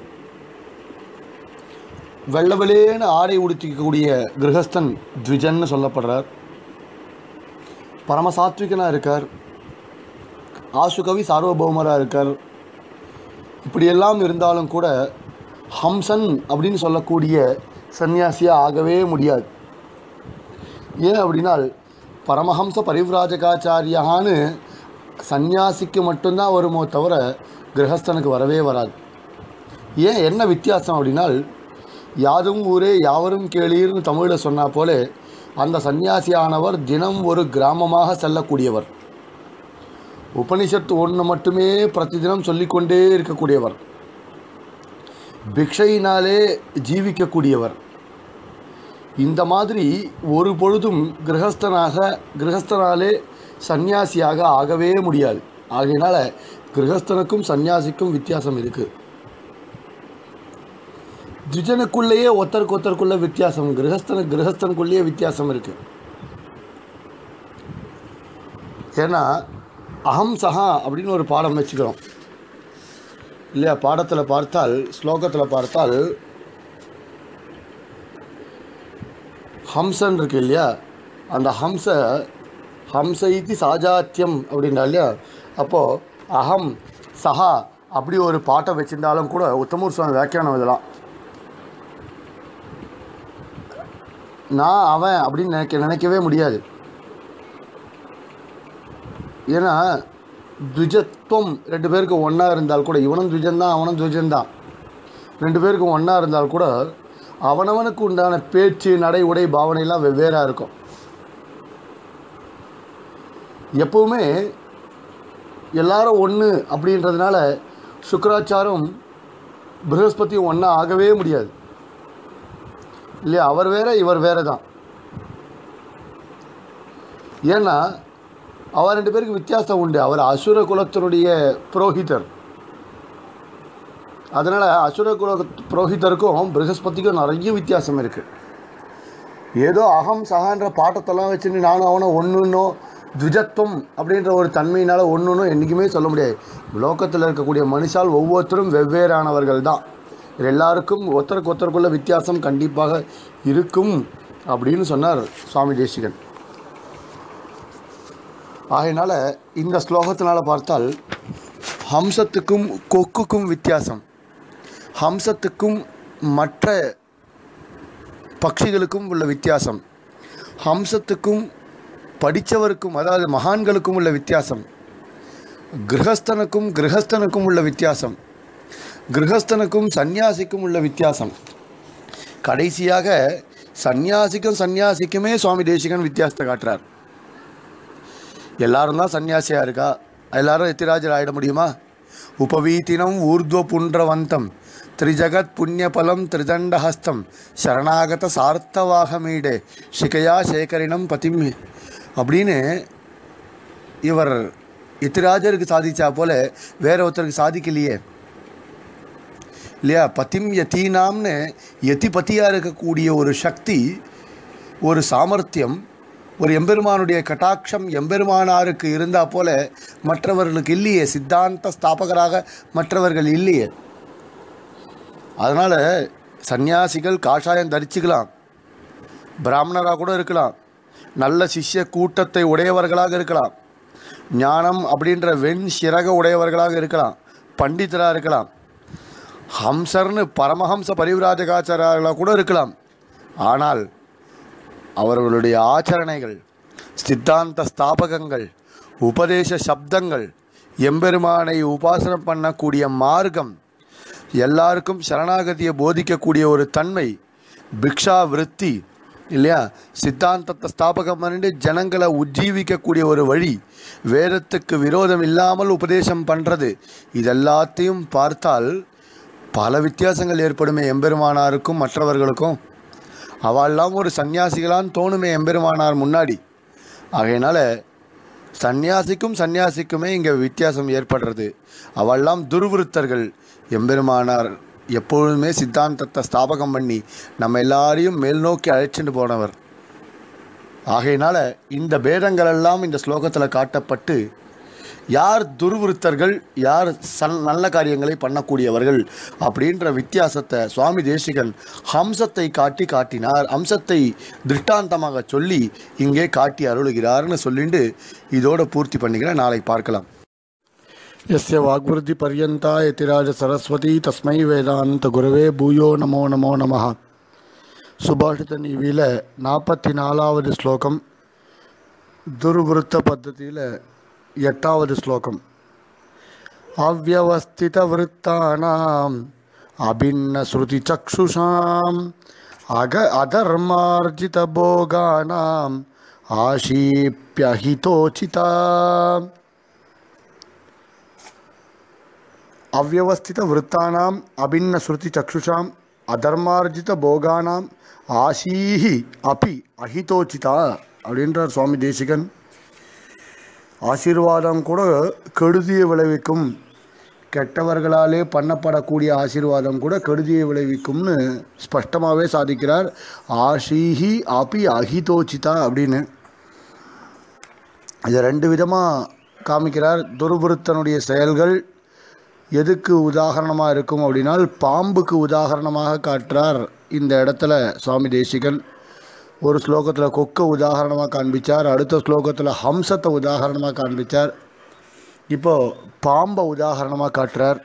வெள்ளவெளேன்னு ஆடை உடுத்திக்கக்கூடிய கிரகஸ்தன் த்விஜன்னு சொல்லப்படுறார். பரமசாத்விகனாக இருக்கார், ஆசுகவி சார்வபௌமராக இருக்கார். இப்படியெல்லாம் இருந்தாலும் கூட ஹம்சன் அப்படின்னு சொல்லக்கூடிய சந்நியாசியாக ஆகவே முடியாது. ஏன் அப்படின்னால் பரமஹம்ச பரிவ்ராஜகாச்சாரியான்னு சந்நியாசிக்கு மட்டும்தான் வருமோ தவிர கிரகஸ்தனுக்கு வரவே வராது. ஏன், என்ன வித்தியாசம் அப்படின்னால், யாதும் ஊரே யாவரும் கேளீர்னு தமிழில் சொன்னா போல அந்த சந்நியாசியானவர் தினம் ஒரு கிராமமாக செல்லக்கூடியவர். உபனிஷத்து ஒன்று மட்டுமே பிரதிதினம் சொல்லிக்கொண்டே இருக்கக்கூடியவர். பிக்ஷையினாலே ஜீவிக்கக்கூடியவர். இந்த மாதிரி ஒரு பொழுதும் கிரகஸ்தனாக கிரகஸ்தனாலே சந்நியாசியாக ஆகவே முடியாது. ஆகையினால கிரகஸ்தனுக்கும் சந்நியாசிக்கும் வித்தியாசம் இருக்குது. த்விஜனுக்குள்ளேயே ஒருத்தருக்கு ஒருத்தருக்குள்ள வித்தியாசம், கிரகஸ்தன கிரகஸ்தனுக்குள்ளேயே வித்தியாசம் இருக்குது. ஏன்னா அகம் சஹா அப்படின்னு ஒரு பாடம் வச்சுக்கிறோம் இல்லையா? பாடத்தில் பார்த்தால், ஸ்லோகத்தில் பார்த்தால் ஹம்சன் இருக்கு இல்லையா? அந்த ஹம்ச ஹம்ச இதி சாஜாத்தியம் அப்படின்னா இல்லையா? அப்போது அகம் சஹா அப்படி ஒரு பாட்டை வச்சுருந்தாலும் கூட உத்தமூர் சுவாமி வியாக்கியானம் இதெல்லாம் நான் அவன் அப்படின்னு நினைக்க நினைக்கவே முடியாது. ஏன்னா த்விஜத்துவம் ரெண்டு பேருக்கு ஒன்றா இருந்தால் கூட, இவனும் த்விஜன்தான் அவனும் த்விஜன்தான், ரெண்டு பேருக்கும் ஒன்றா இருந்தால் கூட அவனவனுக்கு உண்டான பேச்சு நடை உடை பாவனையெல்லாம் வெவ்வேறாக இருக்கும். எப்பவுமே எல்லாரும் ஒன்று அப்படின்றதுனால சுக்கராச்சாரம் ப்ரஹஸ்பதியும் ஒன்றா ஆகவே முடியாது இல்லையா? அவர் வேற இவர் வேற தான். ஏன்னா அவர் ரெண்டு பேருக்கு வித்தியாசம் உண்டு. அவர் அசுர குலத்தினுடைய புரோஹிதர். அதனால் அசுர குல புரோஹிதருக்கும் ப்ரஹஸ்பதிக்கும் நிறைய வித்தியாசம் இருக்குது. ஏதோ அகம் சகான்ற பாட்டத்தெல்லாம் வச்சுன்னு நானும் அவனும் ஒன்றுன்னோ த்விஜத்துவம் அப்படின்ற ஒரு தன்மையினால் ஒன்றுன்னு என்றைக்குமே சொல்ல முடியாது. லோகத்தில் இருக்கக்கூடிய மனுஷால் ஒவ்வொருத்தரும் வெவ்வேறானவர்கள் தான். எல்லாருக்கும் ஒருத்தருக்கு ஒருத்தருக்குள்ள வித்தியாசம் கண்டிப்பாக இருக்கும் அப்படின்னு சொன்னார் சுவாமி தேசிகன். ஆகையினால இந்த ஸ்லோகத்தினால் பார்த்தால் ஹம்சத்துக்கும் கொக்குக்கும் வித்தியாசம், ஹம்சத்துக்கும் மற்ற பட்சிகளுக்கும் உள்ள வித்தியாசம், ஹம்சத்துக்கும் படித்தவருக்கும் அதாவது மகான்களுக்கும் உள்ள வித்தியாசம், கிரகஸ்தனுக்கும் கிரகஸ்தனுக்கும் உள்ள வித்தியாசம், கிரகஸ்தனுக்கும் சந்நியாசிக்கும் உள்ள வித்தியாசம், கடைசியாக சந்நியாசிக்கும் சந்நியாசிக்குமே சுவாமி தேசிகன் வித்தியாசத்தை காட்டுறார். எல்லாரும் தான் சன்னியாசியாக இருக்கா? எல்லாரும் எத்திராஜர் ஆகிட முடியுமா? உபவீத்தினம் ஊர்துவ புன்றவந்தம் திரிஜகத் புண்ணியபலம் திரிதண்டஹஸ்தம் சரணாகத சார்த்தவாகமீடே ஷிகையா சேகரினம் பதிம் அப்படின்னு இவர் எத்திராஜருக்கு சாதிச்சா போல வேற ஒருத்தருக்கு சாதிக்கலையே இல்லையா? பதிம் யத்தீனாம்னு யதிபதியாக இருக்கக்கூடிய ஒரு சக்தி, ஒரு சாமர்த்தியம், ஒரு எம்பெருமானுடைய கட்டாட்சம் எம்பெருமானாருக்கு இருந்தால் போல மற்றவர்களுக்கு இல்லையே. சித்தாந்த ஸ்தாபகராக மற்றவர்கள் இல்லையே. அதனால் சந்நியாசிகள் காஷாயம் தரிச்சுக்கலாம், பிராமணராக கூட இருக்கலாம், நல்ல சிஷ்ய கூட்டத்தை உடையவர்களாக இருக்கலாம், ஞானம் அப்படின்ற வெண் சிறக உடையவர்களாக இருக்கலாம், பண்டிதராக இருக்கலாம், ஹம்சர்னு பரமஹம்ச பரிவ்ராஜகாச்சாரியர்களாக கூட இருக்கலாம். ஆனால் அவர்களுடைய ஆச்சரணைகள், சித்தாந்த ஸ்தாபகங்கள், உபதேச சப்தங்கள், எம்பெருமானை உபாசனம் பண்ணக்கூடிய மார்க்கம், எல்லாருக்கும் சரணாகதியை போதிக்கக்கூடிய ஒரு தன்மை, பிக்ஷா விருத்தி இல்லையா, சித்தாந்தத்தை ஸ்தாபகம் பண்ணிட்டு ஜனங்களை உஜ்ஜீவிக்கக்கூடிய ஒரு வழி, வேதத்துக்கு விரோதம் இல்லாமல் உபதேசம் பண்ணுறது, இதெல்லாத்தையும் பார்த்தால் பல வித்தியாசங்கள் ஏற்படுமே எம்பெருமானாருக்கும் மற்றவர்களுக்கும். அவெல்லாம் ஒரு சன்னியாசிகளான்னு தோணுமே எம்பெருமானார் முன்னாடி. ஆகையினால சந்நியாசிக்கும் சந்நியாசிக்குமே இங்கே வித்தியாசம் ஏற்படுறது. அவெல்லாம் துர்விருத்தர்கள். எம்பெருமானார் எப்பொழுதுமே சித்தாந்தத்தை ஸ்தாபகம் பண்ணி நம்ம எல்லாரையும் மேல் நோக்கி அழைச்சிட்டு போனவர். ஆகையினால இந்த பேதங்களெல்லாம் இந்த ஸ்லோகத்தில் காட்டப்பட்டு யார் துர்விருத்தர்கள், யார் சல் நல்ல காரியங்களை பண்ணக்கூடியவர்கள் அப்படின்ற வித்தியாசத்தை சுவாமி தேசிகன் ஹம்சத்தை காட்டி காட்டினார். ஹம்சத்தை திருஷ்டாந்தமாக சொல்லி இங்கே காட்டி அருளுகிறார்னு சொல்லிட்டு இதோட பூர்த்தி பண்ணிக்கிறேன். நாளை பார்க்கலாம். यस्य वाग्वृद्धि पर्यन्ता यतिराज सरस्वती तस्मै वेदांत गुरवे भूयो नमो नमो नमः. சுபாஷித நீவியில் நாற்பத்தி நாலாவது ஸ்லோகம், துர்விருத்த பத்ததியில் எட்டாவது ஸ்லோகம். அவ்யவஸ்தித விருத்தானாம் அபின்ன ஸ்ருதி சக்ஷுஷாம் அக அதர்மார்ஜித போகானாம் ஆஷீப்யஹிதோசிதா. அவ்யவஸ்தித விருத்தானாம் அபின்ன ஸ்ருதி சக்ஷுஷாம் அதர்மார்ஜித போகானாம் ஆஷீஹி அபி அஹிதோசிதா அப்படின்றார் சுவாமி தேசிகன். ஆசீர்வாதம் கூட கெடுதியை விளைவிக்கும், கெட்டவர்களாலே பண்ணப்படக்கூடிய ஆசீர்வாதம் கூட கெடுதியை விளைவிக்கும்னு ஸ்பஷ்டமாகவே சாதிக்கிறார். ஆஷீஹி அபி அஹிதோசிதா அப்படின்னு இதை ரெண்டு விதமாக காமிக்கிறார். துர்விருத்தனுடைய செயல்கள் எதுக்கு உதாரணமாக இருக்கும் அப்படின்னால் பாம்புக்கு உதாரணமாக காட்டுறார் இந்த இடத்துல சுவாமி தேசிகன். ஒரு ஸ்லோகத்தில் கொக்கை உதாரணமாக காண்பித்தார், அடுத்த ஸ்லோகத்தில் ஹம்சத்தை உதாரணமாக காண்பித்தார், இப்போது பாம்பை உதாரணமாக காட்டுறார்.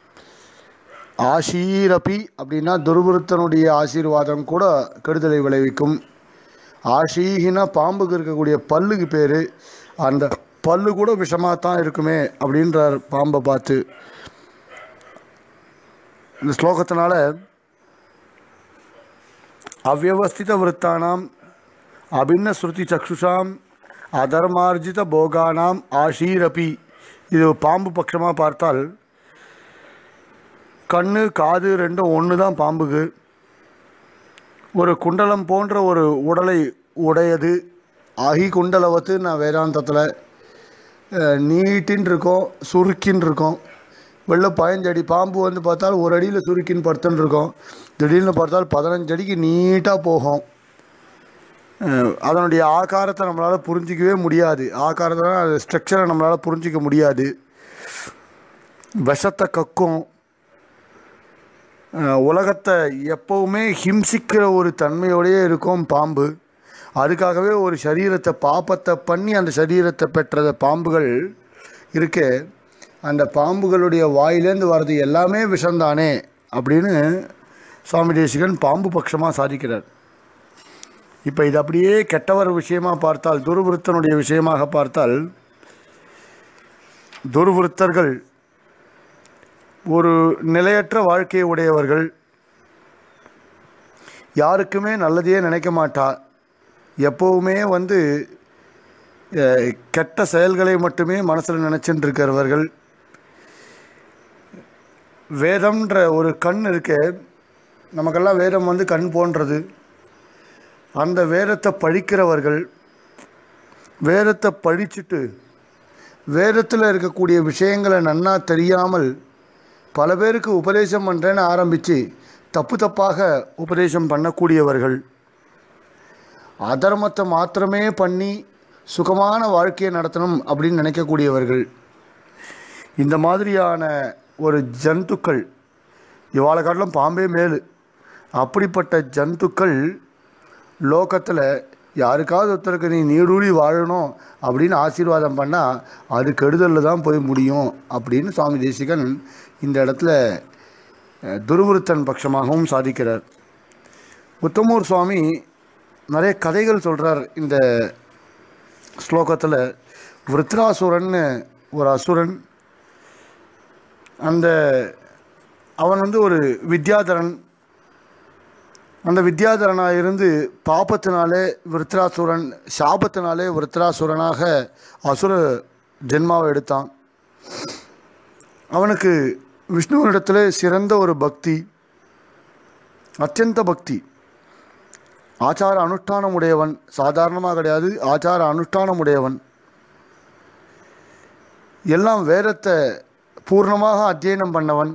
ஆஷீரபி அப்படின்னா துர்விருத்தனுடைய ஆசீர்வாதம் கூட கெடுதலை விளைவிக்கும். ஆஷீகினா பாம்புக்கு இருக்கக்கூடிய பல்லுக்கு பேர், அந்த பல்லு கூட விஷமாக தான் இருக்குமே அப்படின்றார் பாம்பை பார்த்து. இந்த ஸ்லோகத்தினால அவ்யவஸ்தித விருத்தானாம் அபின்ன ஸ்ருதி சக்ஷுஷாம் அதர்மார்ஜித போகானாம் ஆஷீரபி, இது பாம்பு பட்சமாக பார்த்தால் கண்ணு காது ரெண்டும் ஒன்று தான் பாம்புக்கு. ஒரு குண்டலம் போன்ற ஒரு உடலை உடையது. அஹி குண்டலவத்து நான் வேதாந்தத்தில் நீட்டின்னு இருக்கோம், சுருக்கின்னு இருக்கோம். வெள்ளை பதினஞ்சடி பாம்பு வந்து பார்த்தால் ஒரு அடியில் சுருக்கின்னு படுத்துன்னு இருக்கோம், திடீர்னு பார்த்தால் பதினஞ்சு அடிக்கு நீட்டாக போகும். அதனுடைய ஆகாரத்தை நம்மளால் புரிஞ்சிக்கவே முடியாது, ஆகாரத்தை அது ஸ்ட்ரக்சரை நம்மளால் புரிஞ்சிக்க முடியாது. விஷத்தை கக்கும், உலகத்தை எப்போவுமே ஹிம்சிக்கிற ஒரு தன்மையோடையே இருக்கும் பாம்பு. அதுக்காகவே ஒரு சரீரத்தை பாப்பத்தை பண்ணி அந்த சரீரத்தை பெற்ற பாம்புகள் இருக்கே, அந்த பாம்புகளுடைய வாயிலேருந்து வர்றது எல்லாமே விஷந்தானே அப்படின்னு சுவாமி தேசிகன் பாம்பு பட்சமாக சாதிக்கிறார். இப்போ இது அப்படியே கெட்டவர் விஷயமாக பார்த்தால், துர்விருத்தனுடைய விஷயமாக பார்த்தால், துர்விருத்தர்கள் ஒரு நிலையற்ற வாழ்க்கையை உடையவர்கள், யாருக்குமே நல்லதையே நினைக்க மாட்டா, எப்போவுமே வந்து கெட்ட செயல்களை மட்டுமே மனசில் நினச்சிட்டு இருக்கிறவர்கள். வேதம்ன்ற ஒரு கண் இருக்கு, நமக்கெல்லாம் வேதம் வந்து கண் போன்றது. அந்த வேதத்தை படிக்கிறவர்கள், வேதத்தை படிச்சுட்டு வேதத்தில் இருக்கக்கூடிய விஷயங்களை நன்னா தெரியாமல் பல பேருக்கு உபதேசம் பண்ணுறேன்னு ஆரம்பித்து தப்பு தப்பாக உபதேசம் பண்ணக்கூடியவர்கள், அதர்மத்தை மாத்திரமே பண்ணி சுகமான வாழ்க்கையை நடத்தணும் அப்படின்னு நினைக்கக்கூடியவர்கள். இந்த மாதிரியான ஒரு ஜந்துக்கள், இவாளை காட்டிலும் பாம்பே மேலு, அப்படிப்பட்ட ஜந்துக்கள் லோகத்தில் யாருக்காவது ஒருத்தருக்கு நீ நீடூழி வாழணும் அப்படின்னு ஆசீர்வாதம் பண்ணால் அது கெடுதலில் தான் போய் முடியும் அப்படின்னு சுவாமி தேசிகன் இந்த இடத்துல துர்விருத்தன் பட்சமாகவும் சாதிக்கிறார். உத்தமூர் சுவாமி நிறைய கதைகள் சொல்கிறார் இந்த ஸ்லோகத்தில். விருத்ராசுரன்னு ஒரு அசுரன், அந்த அவன் வந்து ஒரு வித்யாதரன். அந்த வித்யாதரனாக இருந்து பாப்பத்தினாலே விருத்ராசுரன், சாபத்தினாலே விருத்ராசுரனாக அசுர ஜென்மாவை எடுத்தான். அவனுக்கு விஷ்ணுவனிடத்தில் சிறந்த ஒரு பக்தி, அத்தியந்த பக்தி, ஆச்சார அனுஷ்டானம் உடையவன். சாதாரணமாக கிடையாது, ஆச்சார அனுஷ்டானம் உடையவன். எல்லாம் வேதத்தை பூர்ணமாக அத்தியனம் பண்ணவன்,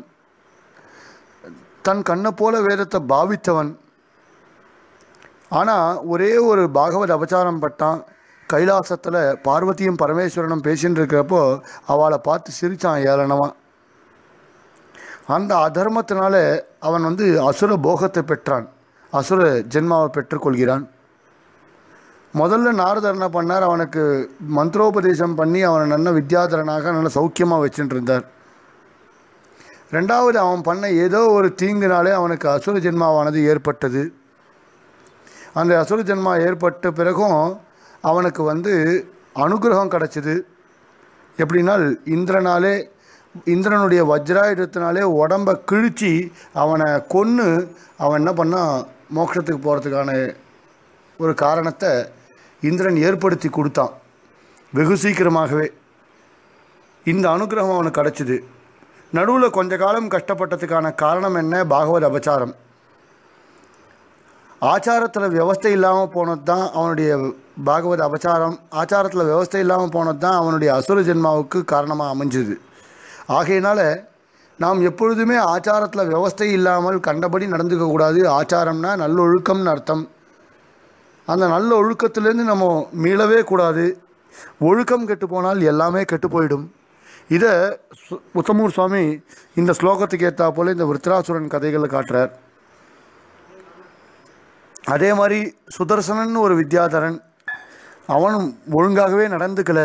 தன் கண்ணை போல வேதத்தை பாவித்தவன். ஆனால் ஒரே ஒரு பாகவத அபச்சாரம் பட்டான். கைலாசத்தில் பார்வதியும் பரமேஸ்வரனும் பேசின்னு இருக்கிறப்போ அவளை பார்த்து சிரித்தான் ஏளனமாக. அந்த அதர்மத்தினால அவன் வந்து அசுர போகத்தை பெற்றான், அசுர ஜென்மாவை பெற்றுக்கொள்கிறான். முதல்ல நாரதர் என்ன பண்ணார், அவனுக்கு மந்திரோபதேசம் பண்ணி அவனை நல்ல வித்யாதரனாக நல்ல சௌக்கியமாக வச்சுட்டு இருந்தார். ரெண்டாவது அவன் பண்ண ஏதோ ஒரு தீங்குனாலே அவனுக்கு அசுர ஜென்மாவானது ஏற்பட்டது. அந்த அசுர ஜென்மா ஏற்பட்ட பிறகும் அவனுக்கு வந்து அனுகிரகம் கிடச்சிது. எப்படின்னால் இந்திரனாலே இந்திரனுடைய வஜ்ராயுதத்தினாலே உடம்பை கிழிச்சி அவனை கொன்று அவன் என்ன பண்ணான், மோட்சத்துக்கு போகிறதுக்கான ஒரு காரணத்தை இந்திரன் ஏற்படுத்தி கொடுத்தான் வெகு சீக்கிரமாகவே. இந்த அனுகிரகம் அவனுக்கு கிடச்சிது. நடுவில் கொஞ்ச காலம் கஷ்டப்பட்டதுக்கான காரணம் என்ன, பாகவத அபச்சாரம். ஆச்சாரத்தில் வியவஸ்தை இல்லாமல் போனது தான் அவனுடைய பாகவத அபச்சாரம். ஆச்சாரத்தில் வியவஸ்தை இல்லாமல் போனது தான் அவனுடைய அசுர ஜென்மாவுக்கு காரணமாக அமைஞ்சுது. ஆகையினால் நாம் எப்பொழுதுமே ஆச்சாரத்தில் வியவஸ்தை இல்லாமல் கண்டபடி நடந்துக்கக்கூடாது. ஆச்சாரம்னா நல்லொழுக்கம்னு அர்த்தம். அந்த நல்ல ஒழுக்கத்திலேருந்து நம்ம மீளவே கூடாது. ஒழுக்கம் கெட்டு போனால் எல்லாமே கெட்டு போயிடும். இதை உத்தமூர் சுவாமி இந்த ஸ்லோகத்துக்கு ஏற்றா போல் இந்த விருத்ராசுரன் கதைகளை காட்டுறார். அதே மாதிரி சுதர்சனன் ஒரு வித்யாதரன், அவனும் ஒழுங்காகவே நடந்துக்கலை.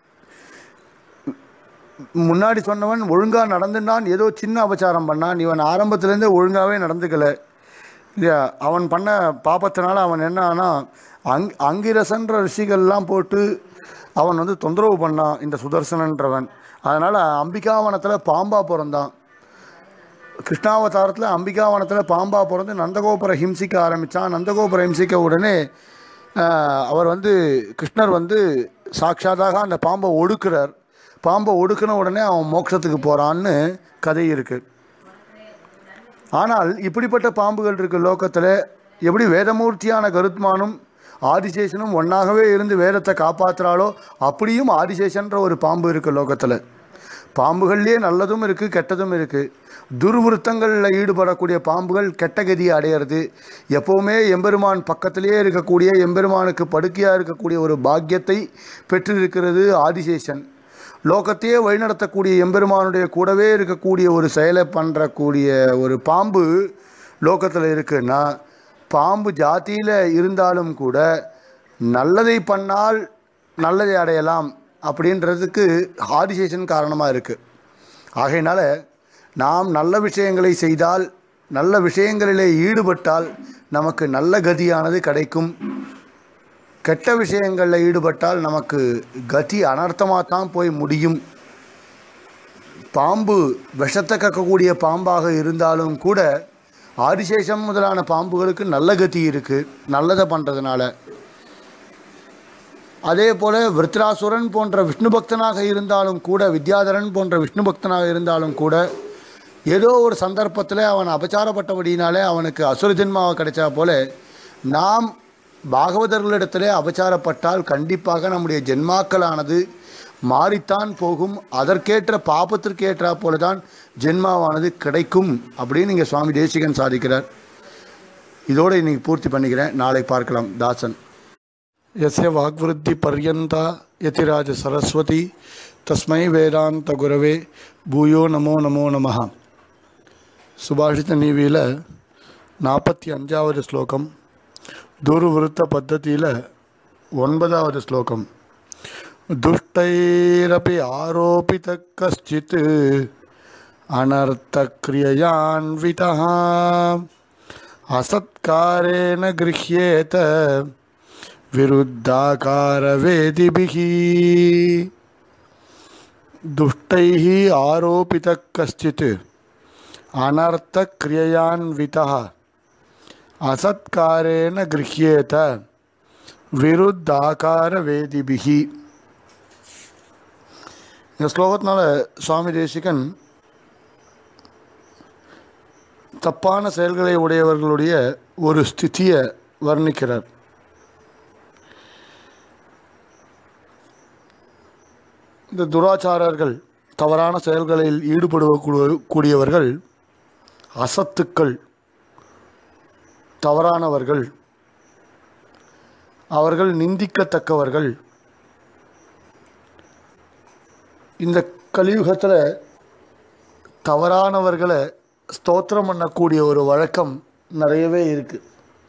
முன்னாடி சொன்னவன் ஒழுங்காக நடந்துட்டான், ஏதோ சின்ன அபச்சாரம் பண்ணான். இவன் ஆரம்பத்துலேருந்தே ஒழுங்காகவே நடந்துக்கலை. அவன் பண்ண பாப்பத்தினால அவன் என்ன ஆனால் அங் அங்கிரசன்ற ரிஷிகள்லாம் போட்டு அவன் வந்து தொந்தரவு பண்ணான் இந்த சுதர்சனன்றவன். அதனால் அம்பிகாவனத்தில் பாம்பா பிறந்தான். கிருஷ்ணாவதாரத்தில் அம்பிகாவனத்தில் பாம்பா பிறந்து நந்தகோபுர ஹிம்சிக்க ஆரம்பித்தான். நந்தகோபுர ஹிம்சிக்க உடனே அவர் வந்து கிருஷ்ணர் வந்து சாட்சாதாக அந்த பாம்பை ஒடுக்கிறார். பாம்பை ஒடுக்கின உடனே அவன் மோட்சத்துக்கு போகிறான்னு கதை இருக்குது. ஆனால் இப்படிப்பட்ட பாம்புகள் இருக்குது லோகத்தில். எப்படி வேதமூர்த்தியான கருத்மானும் ஆதிசேஷனும் ஒன்றாகவே இருந்து வேதத்தை காப்பாற்றுறாளோ அப்படியும் ஆதிசேஷன்ற ஒரு பாம்பு இருக்குது லோகத்தில். பாம்புகள்லேயே நல்லதும் இருக்குது கெட்டதும் இருக்குது. துர்விருத்தங்களில் ஈடுபடக்கூடிய பாம்புகள் கெட்ட கதியை அடையிறது. எப்போவுமே எம்பெருமான் பக்கத்திலேயே இருக்கக்கூடிய எம்பெருமானுக்கு படுக்கையாக இருக்கக்கூடிய ஒரு பாக்கியத்தை பெற்றிருக்கிறது ஆதிசேஷன். லோகத்தையே வழிநடத்தக்கூடிய எம்பெருமானுடைய கூடவே இருக்கக்கூடிய ஒரு செயலை பண்ணுறக்கூடிய ஒரு பாம்பு லோகத்தில் இருக்குன்னா, பாம்பு ஜாத்தியில் இருந்தாலும் கூட நல்லதை பண்ணால் நல்லதை அடையலாம் அப்படின்றதுக்கு ஆதிசேஷன் காரணமாக இருக்குது. ஆகையினால நாம் நல்ல விஷயங்களை செய்தால், நல்ல விஷயங்களிலே ஈடுபட்டால் நமக்கு நல்ல கதியானது கிடைக்கும். கெட்ட விஷயங்களில் ஈடுபட்டால் நமக்கு கதி அனர்த்தமாக தான் போய் முடியும். பாம்பு விஷத்தை கக்கக்கூடிய பாம்பாக இருந்தாலும் கூட ஆதிசேஷம் முதலான பாம்புகளுக்கு நல்ல கதி இருக்குது நல்லதை பண்ணுறதுனால. அதே போல் விருத்ராசுரன் போன்ற விஷ்ணு பக்தனாக இருந்தாலும் கூட, வித்யாதரன் போன்ற விஷ்ணு பக்தனாக இருந்தாலும் கூட, ஏதோ ஒரு சந்தர்ப்பத்தில் அவன் அபச்சாரப்பட்டபடினாலே அவனுக்கு அசுர ஜென்மாவை கிடைச்சா போல நாம் பாகவதர்களிடத்தில் அபச்சாரப்பட்டால் கண்டிப்பாக நம்முடைய ஜென்மாக்களானது மாறித்தான் போகும். அதற்கேற்ற பாபத்திற்கேற்றா போல தான் ஜென்மாவானது கிடைக்கும் அப்படின்னு இங்கே சுவாமி தேசிகன் சாதிக்கிறார். இதோடு இன்றைக்கி பூர்த்தி பண்ணிக்கிறேன். நாளை பார்க்கலாம். தாசன். யஸ்ய வாக்விருத்தி பர்யந்தா யதிராஜ சரஸ்வதி தஸ்மை வேதாந்த குரவே பூயோ நமோ நமோ நமஹ. சுபாஷித நீவியில் நாற்பத்தி அஞ்சாவது ஸ்லோகம், துர்விருத்த பத்ததியில் ஒன்பதாவது ஸ்லோகம். துஷ்டைரபி ஆரோபித கஷ்சித் அனர்த்தக்ரியயான்விதः அசத்காரேன கிருஹ்யேத விருத்தாகாரவேதிபிः. துஷ்டைः ஆரோபித கஷ்சித் அனர்த்தக்ரியயான்விதः அசத்காரேன கிருஹ்யேத விருத்தாகாரவேதிபிஹி. இந்த ஸ்லோகத்தினால சுவாமி தேசிகன் தப்பான செயல்களை உடையவர்களுடைய ஒரு ஸ்திதியை வர்ணிக்கிறார். இந்த துராச்சாரர்கள், தவறான செயல்களில் ஈடுபடக்கூடியவர்கள் அசத்துக்கள், தவறானவர்கள், அவர்கள் நிந்திக்கத்தக்கவர்கள், இந்த கலியுகத்தில் தவறானவர்களை ஸ்தோத்திரம் பண்ணக்கூடிய ஒரு வழக்கம் நிறையவே இருக்குது.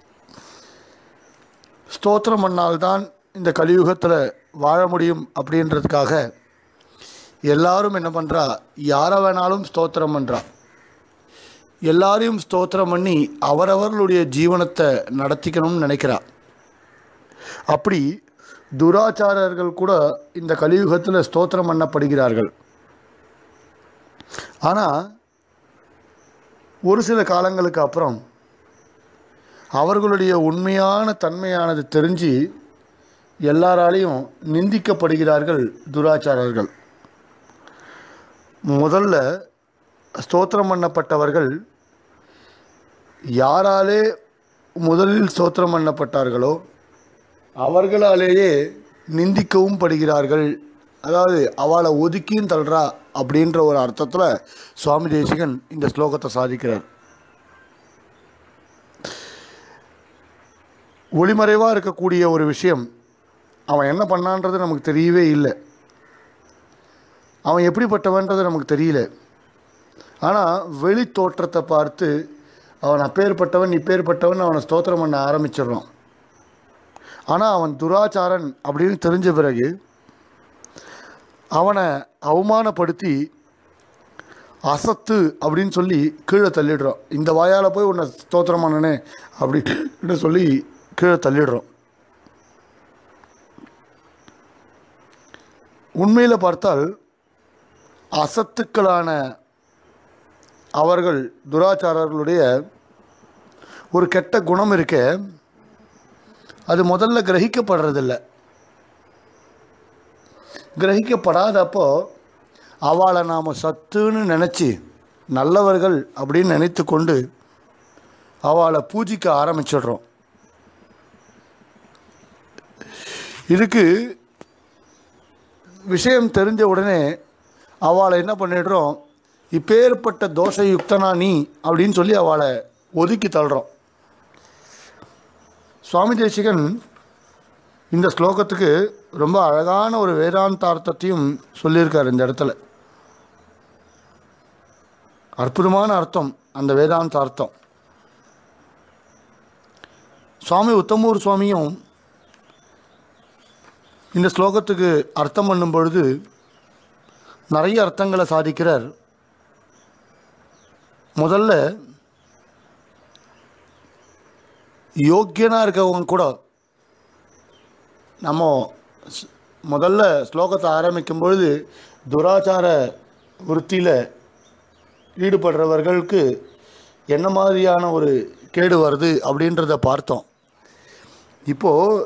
ஸ்தோத்திரம் பண்ணால்தான் இந்த கலியுகத்தில் வாழ முடியும் அப்படின்றதுக்காக எல்லாரும் என்ன பண்ணுறா, யாரை வேணாலும் ஸ்தோத்திரம் பண்ணுறா. எல்லாரையும் ஸ்தோத்திரம் பண்ணி அவரவர்களுடைய ஜீவனத்தை நடத்திக்கணும்னு நினைக்கிறா. அப்படி துராச்சாரர்கள் கூட இந்த கலியுகத்தில் ஸ்தோத்திரம் பண்ணப்படுகிறார்கள். ஆனால் ஒரு சில காலங்களுக்கு அப்புறம் அவர்களுடைய உண்மையான தன்மையானது தெரிஞ்சு எல்லாராலையும் நிந்திக்கப்படுகிறார்கள் துராச்சாரர்கள். முதல்ல ஸ்தோத்திரம் பண்ணப்பட்டவர்கள் யாராலே முதலில் ஸ்தோத்திரம் பண்ணப்பட்டார்களோ அவர்களாலேயே நிந்திக்கவும் படுகிறார்கள். அதாவது அவளை ஒதுக்கியும் தள்ளுறா அப்படின்ற ஒரு அர்த்தத்தில் சுவாமி தேசிகன் இந்த ஸ்லோகத்தை சாதிக்கிறார். ஒளிமறைவாக இருக்கக்கூடிய ஒரு விஷயம், அவன் என்ன பண்ணான்றது நமக்கு தெரியவே இல்லை, அவன் எப்படிப்பட்டவன்றது நமக்கு தெரியல. ஆனால் வெளி தோற்றத்தை பார்த்து அவன் அப்பேற்பட்டவன் இப்பேற்பட்டவன் அவனை ஸ்தோத்திரம் பண்ண ஆரம்பிச்சிடுறான். ஆனால் அவன் துராச்சாரன் அப்படின்னு தெரிஞ்ச பிறகு அவனை அவமானப்படுத்தி அசத்து அப்படின்னு சொல்லி கீழே தள்ளிடுறோம். இந்த வாயால் போய் உன்னை ஸ்தோத்திரம் பண்ணனே அப்படின்னு சொல்லி கீழே தள்ளிடுறோம். உண்மையில் பார்த்தால் அசத்துக்களான அவர்கள் துராச்சாரர்களுடைய ஒரு கெட்ட குணம் இருக்கே, அது முதல்ல கிரகிக்கப்படுறதில்லை. கிரகிக்கப்படாதப்போ அவளை நாம் சத்துன்னு நினச்சி நல்லவர்கள் அப்படின்னு நினைத்து கொண்டு அவளை பூஜிக்க ஆரம்பிச்சிடுறோம். இதுக்கு விஷயம் தெரிஞ்ச உடனே அவளை என்ன பண்ணிடுறோம், இப்பேற்பட்ட தோஷயுக்தனா நீ அப்படின்னு சொல்லி அவளை ஒதுக்கி தள்ளுறோம். சுவாமி தேசிகன் இந்த ஸ்லோகத்துக்கு ரொம்ப அழகான ஒரு வேதாந்தார்த்தத்தையும் சொல்லியிருக்கார். இந்த இடத்துல அற்புதமான அர்த்தம், அந்த வேதாந்தார்த்தம். சுவாமி உத்தமூர் சுவாமியும் இந்த ஸ்லோகத்துக்கு அர்த்தம் பண்ணும் பொழுது நிறைய அர்த்தங்களை சாதிக்கிறார். முதல்ல யோக்கியனாக இருக்கவங்க கூட நம்ம முதல்ல ஸ்லோகத்தை ஆரம்பிக்கும் பொழுது துராச்சார விருத்தியில் ஈடுபடுறவர்களுக்கு என்ன மாதிரியான ஒரு கேடு வருது அப்படின்றத பார்த்தோம். இப்போது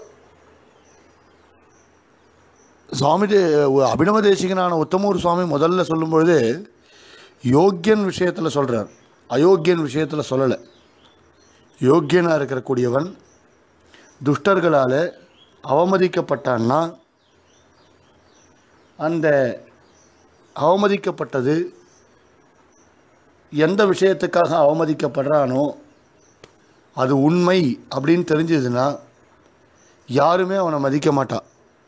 சுவாமி தே அபிநவ தேசிகனான உத்தமூர் சுவாமி முதல்ல சொல்லும் பொழுது யோக்கியன் விஷயத்தில் சொல்கிறார், அயோக்கியன் விஷயத்தில் சொல்லலை. யோக்கியனாக இருக்கக்கூடியவன் துஷ்டர்களால் அவமதிக்கப்பட்டான்னா அந்த அவமதிக்கப்பட்டது எந்த விஷயத்துக்காக அவமதிக்கப்படுறானோ அது உண்மை அப்படின்னு தெரிஞ்சதுன்னா யாருமே அவனை மதிக்க மாட்டான்.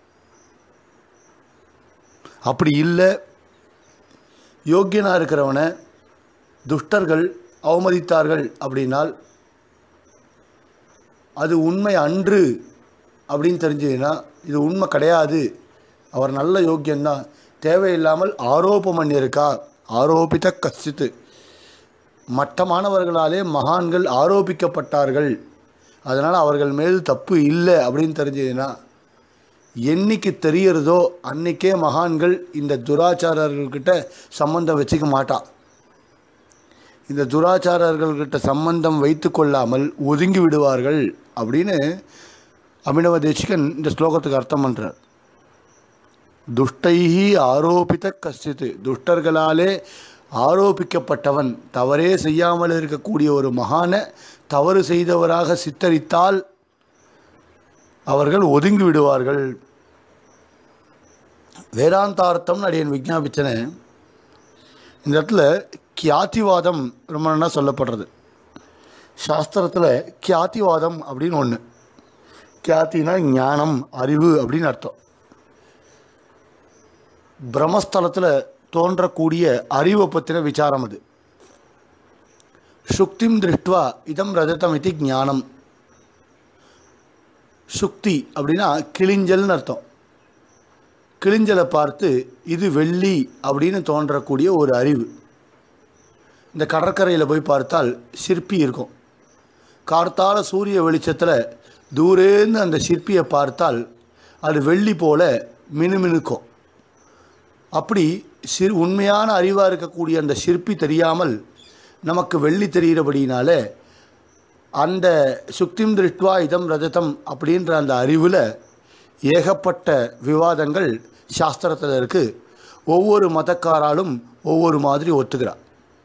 அப்படி இல்லை, யோக்கியனாக இருக்கிறவனை துஷ்டர்கள் அவமதித்தார்கள் அப்படின்னால் அது உண்மை அன்று அப்படின்னு தெரிஞ்சதுன்னா இது உண்மை கிடையாது, அவர் நல்ல யோக்கியந்தான், தேவையில்லாமல் ஆரோபம் பண்ணியிருக்கா, ஆரோபித்த கசித்து மட்டமானவர்களாலே மகான்கள் ஆரோபிக்கப்பட்டார்கள், அதனால் அவர்கள் மேல் தப்பு இல்லை அப்படின்னு தெரிஞ்சதுன்னா என்னைக்கு தெரியறதோ அன்றைக்கே மகான்கள் இந்த துராச்சாரர்கள்கிட்ட சம்பந்தம் வச்சுக்க மாட்டா. இந்த துராச்சாரர்கள்கிட்ட சம்பந்தம் வைத்து கொள்ளாமல் ஒதுங்கி விடுவார்கள் அப்படின்னு அபிநவ தேசிகன் இந்த ஸ்லோகத்துக்கு அர்த்தம் பண்ணுறார். துஷ்டைஹி ஆரோபித்த கஷ்டித்து, துஷ்டர்களாலே ஆரோபிக்கப்பட்டவன், தவறே செய்யாமல் இருக்கக்கூடிய ஒரு மகான தவறு செய்தவராக சித்தரித்தால் அவர்கள் ஒதுங்கி விடுவார்கள். வேதாந்தார்த்தம்னு அடியன் விஞ்ஞாபிச்சன. இந்த இடத்துல கியாத்திவாதம் ரொம்ப நல்லா சொல்லப்படுறது. சாஸ்திரத்தில் கியாத்திவாதம் அப்படின்னு ஒன்று, கியாத்தினா ஞானம் அறிவு அப்படின்னு அர்த்தம். பிரம்மஸ்தலத்தில் தோன்றக்கூடிய அறிவை பற்றின விசாரம் அது. சுக்திம் திருஷ்டுவா இதம் ரஜதம் இது ஞானம். சுக்தி அப்படின்னா கிளிஞ்சல்னு அர்த்தம். கிளிஞ்சலை பார்த்து இது வெள்ளி அப்படின்னு தோன்றக்கூடிய ஒரு அறிவு. இந்த கடற்கரையில் போய் பார்த்தால் சிற்பி இருக்கும். கார்த்தால சூரிய வெளிச்சத்தில் தூரேந்து அந்த சிற்பியை பார்த்தால் அது வெள்ளி போல மினுமினுக்கும். அப்படி சிறு உண்மையான அறிவாக இருக்கக்கூடிய அந்த சிற்பி தெரியாமல் நமக்கு வெள்ளி தெரிகிறபடினால அந்த சுக்திம் திருஷ்டுவா இதம் ரஜதம் அப்படின்ற அந்த அறிவில் ஏகப்பட்ட விவாதங்கள் சாஸ்திரத்தில் இருக்குது. ஒவ்வொரு மதக்காராலும் ஒவ்வொரு மாதிரி ஒத்துக்கிறார்.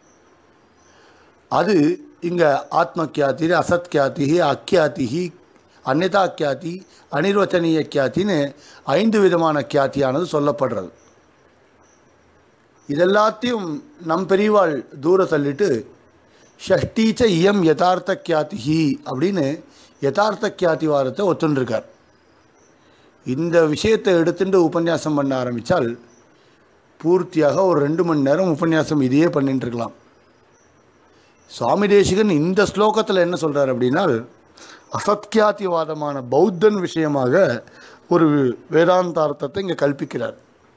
அது இங்கே ஆத்மக்கியாதி, அசத்கியாதி, அக்கியாதி, அந்நிதா கியாதி, அனிர்வச்சனீய கியாத்தின்னு ஐந்து விதமான கியாத்தியானது சொல்லப்படுறது. இதெல்லாத்தையும் நம் பெரியவாள் தூர தள்ளிட்டு ஷஷ்டீச்ச இயம் யதார்த்த கியாதி அப்படின்னு யதார்த்த கியாதி வாரத்தை ஒத்துண்டிருக்கார். இந்த விஷயத்தை எடுத்துட்டு உபன்யாசம் பண்ண ஆரம்பித்தால் பூர்த்தியாக ஒரு ரெண்டு மணி நேரம் உபன்யாசம் இதையே பண்ணிட்டு இருக்கலாம். சுவாமி தேசிகன் இந்த ஸ்லோகத்தில் என்ன சொல்கிறார் அப்படின்னா, அசத்கியாதிவாதமான பௌத்தன் விஷயமாக ஒரு வேதாந்தார்த்தத்தை இங்கே கல்பிக்கிறார்.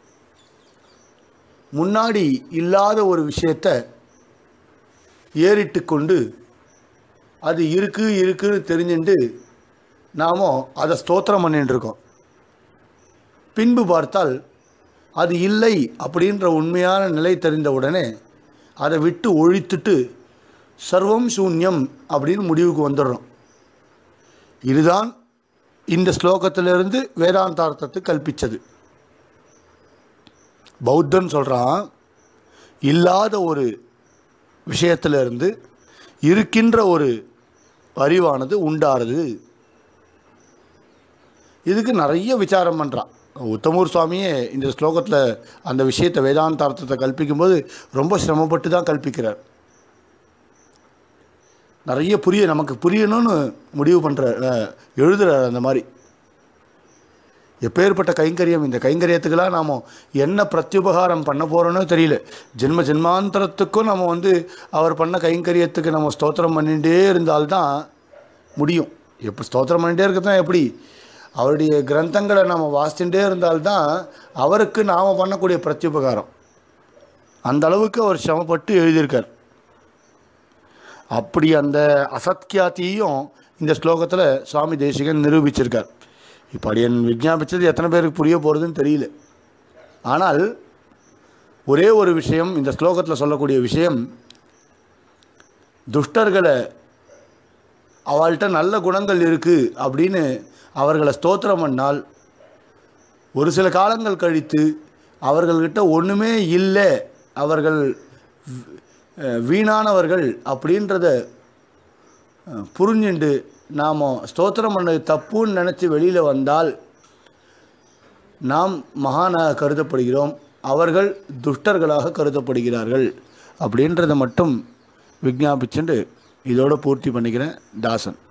முன்னாடி இல்லாத ஒரு விஷயத்தை ஏறிட்டு கொண்டு அது இருக்கு இருக்குன்னு தெரிஞ்சுட்டு நாம் அதை ஸ்தோத்திரம் பண்ணிட்டு இருக்கோம். பின்பு பார்த்தால் அது இல்லை அப்படின்ற உண்மையான நிலை தெரிந்த உடனே அதை விட்டு ஒழித்துட்டு சர்வம் சூன்யம் அப்படின்னு முடிவுக்கு வந்துடுறோம். இதுதான் இந்த ஸ்லோகத்திலிருந்து வேதாந்தார்த்தத்தை கல்பித்தது. பௌத்தன் சொல்கிறான், இல்லாத ஒரு விஷயத்திலிருந்து இருக்கின்ற ஒரு அறிவானது உண்டாருது. இதுக்கு நிறைய விசாரம் பண்ணுறான். உத்தமூர் சுவாமியே இந்த ஸ்லோகத்தில் அந்த விஷயத்தை வேதாந்தார்த்தத்தை கல்பிக்கும்போது ரொம்ப சிரமப்பட்டு தான் கல்பிக்கிறார். நிறைய புரிய நமக்கு புரியணும்னு முடிவு பண்ணுற எழுதுகிறார். அந்த மாதிரி எப்பேற்பட்ட கைங்கரியம், இந்த கைங்கரியத்துக்கெல்லாம் நாம் என்ன பிரத்யுபகாரம் பண்ண போகிறோன்னோ தெரியல. ஜென்ம ஜென்மாந்தரத்துக்கும் நம்ம வந்து அவர் பண்ண கைங்கரியத்துக்கு நம்ம ஸ்தோத்திரம் பண்ணிகிட்டே இருந்தால்தான் முடியும். எப்போ ஸ்தோத்திரம் பண்ணிகிட்டே இருக்க தான் எப்படி, அவருடைய கிரந்தங்களை நம்ம வாசிச்சுட்டே இருந்தால்தான் அவருக்கு நாம் பண்ணக்கூடிய பிரத்யுபகாரம். அந்த அளவுக்கு அவர் சிரமப்பட்டு எழுதியிருக்கார். அப்படி அந்த அசத்கியாத்தியும் இந்த ஸ்லோகத்தில் சுவாமி தேசிகன் நிரூபிச்சிருக்கார். இப்போ அடியன் விஞ்ஞாபித்தது எத்தனை பேருக்கு புரிய போகிறதுன்னு தெரியல. ஆனால் ஒரே ஒரு விஷயம், இந்த ஸ்லோகத்தில் சொல்லக்கூடிய விஷயம், துஷ்டர்களை அவள்கிட்ட நல்ல குணங்கள் இருக்குது அப்படின்னு அவர்களை ஸ்தோத்திரம் பண்ணால் ஒரு சில காலங்கள் கழித்து அவர்கள்கிட்ட ஒன்றுமே இல்லை, அவர்கள் வீணானவர்கள் அப்படின்றத புரிஞ்சுண்டு நாம் ஸ்தோத்திரம் பண்ணது தப்புன்னு நினச்சி வெளியில் வந்தால் நாம் மகானாக கருதப்படுகிறோம், அவர்கள் துஷ்டர்களாக கருதப்படுகிறார்கள் அப்படின்றத மட்டும் விஞ்ஞாபிச்சுட்டு இதோடு பூர்த்தி பண்ணிக்கிறேன். தாசன்.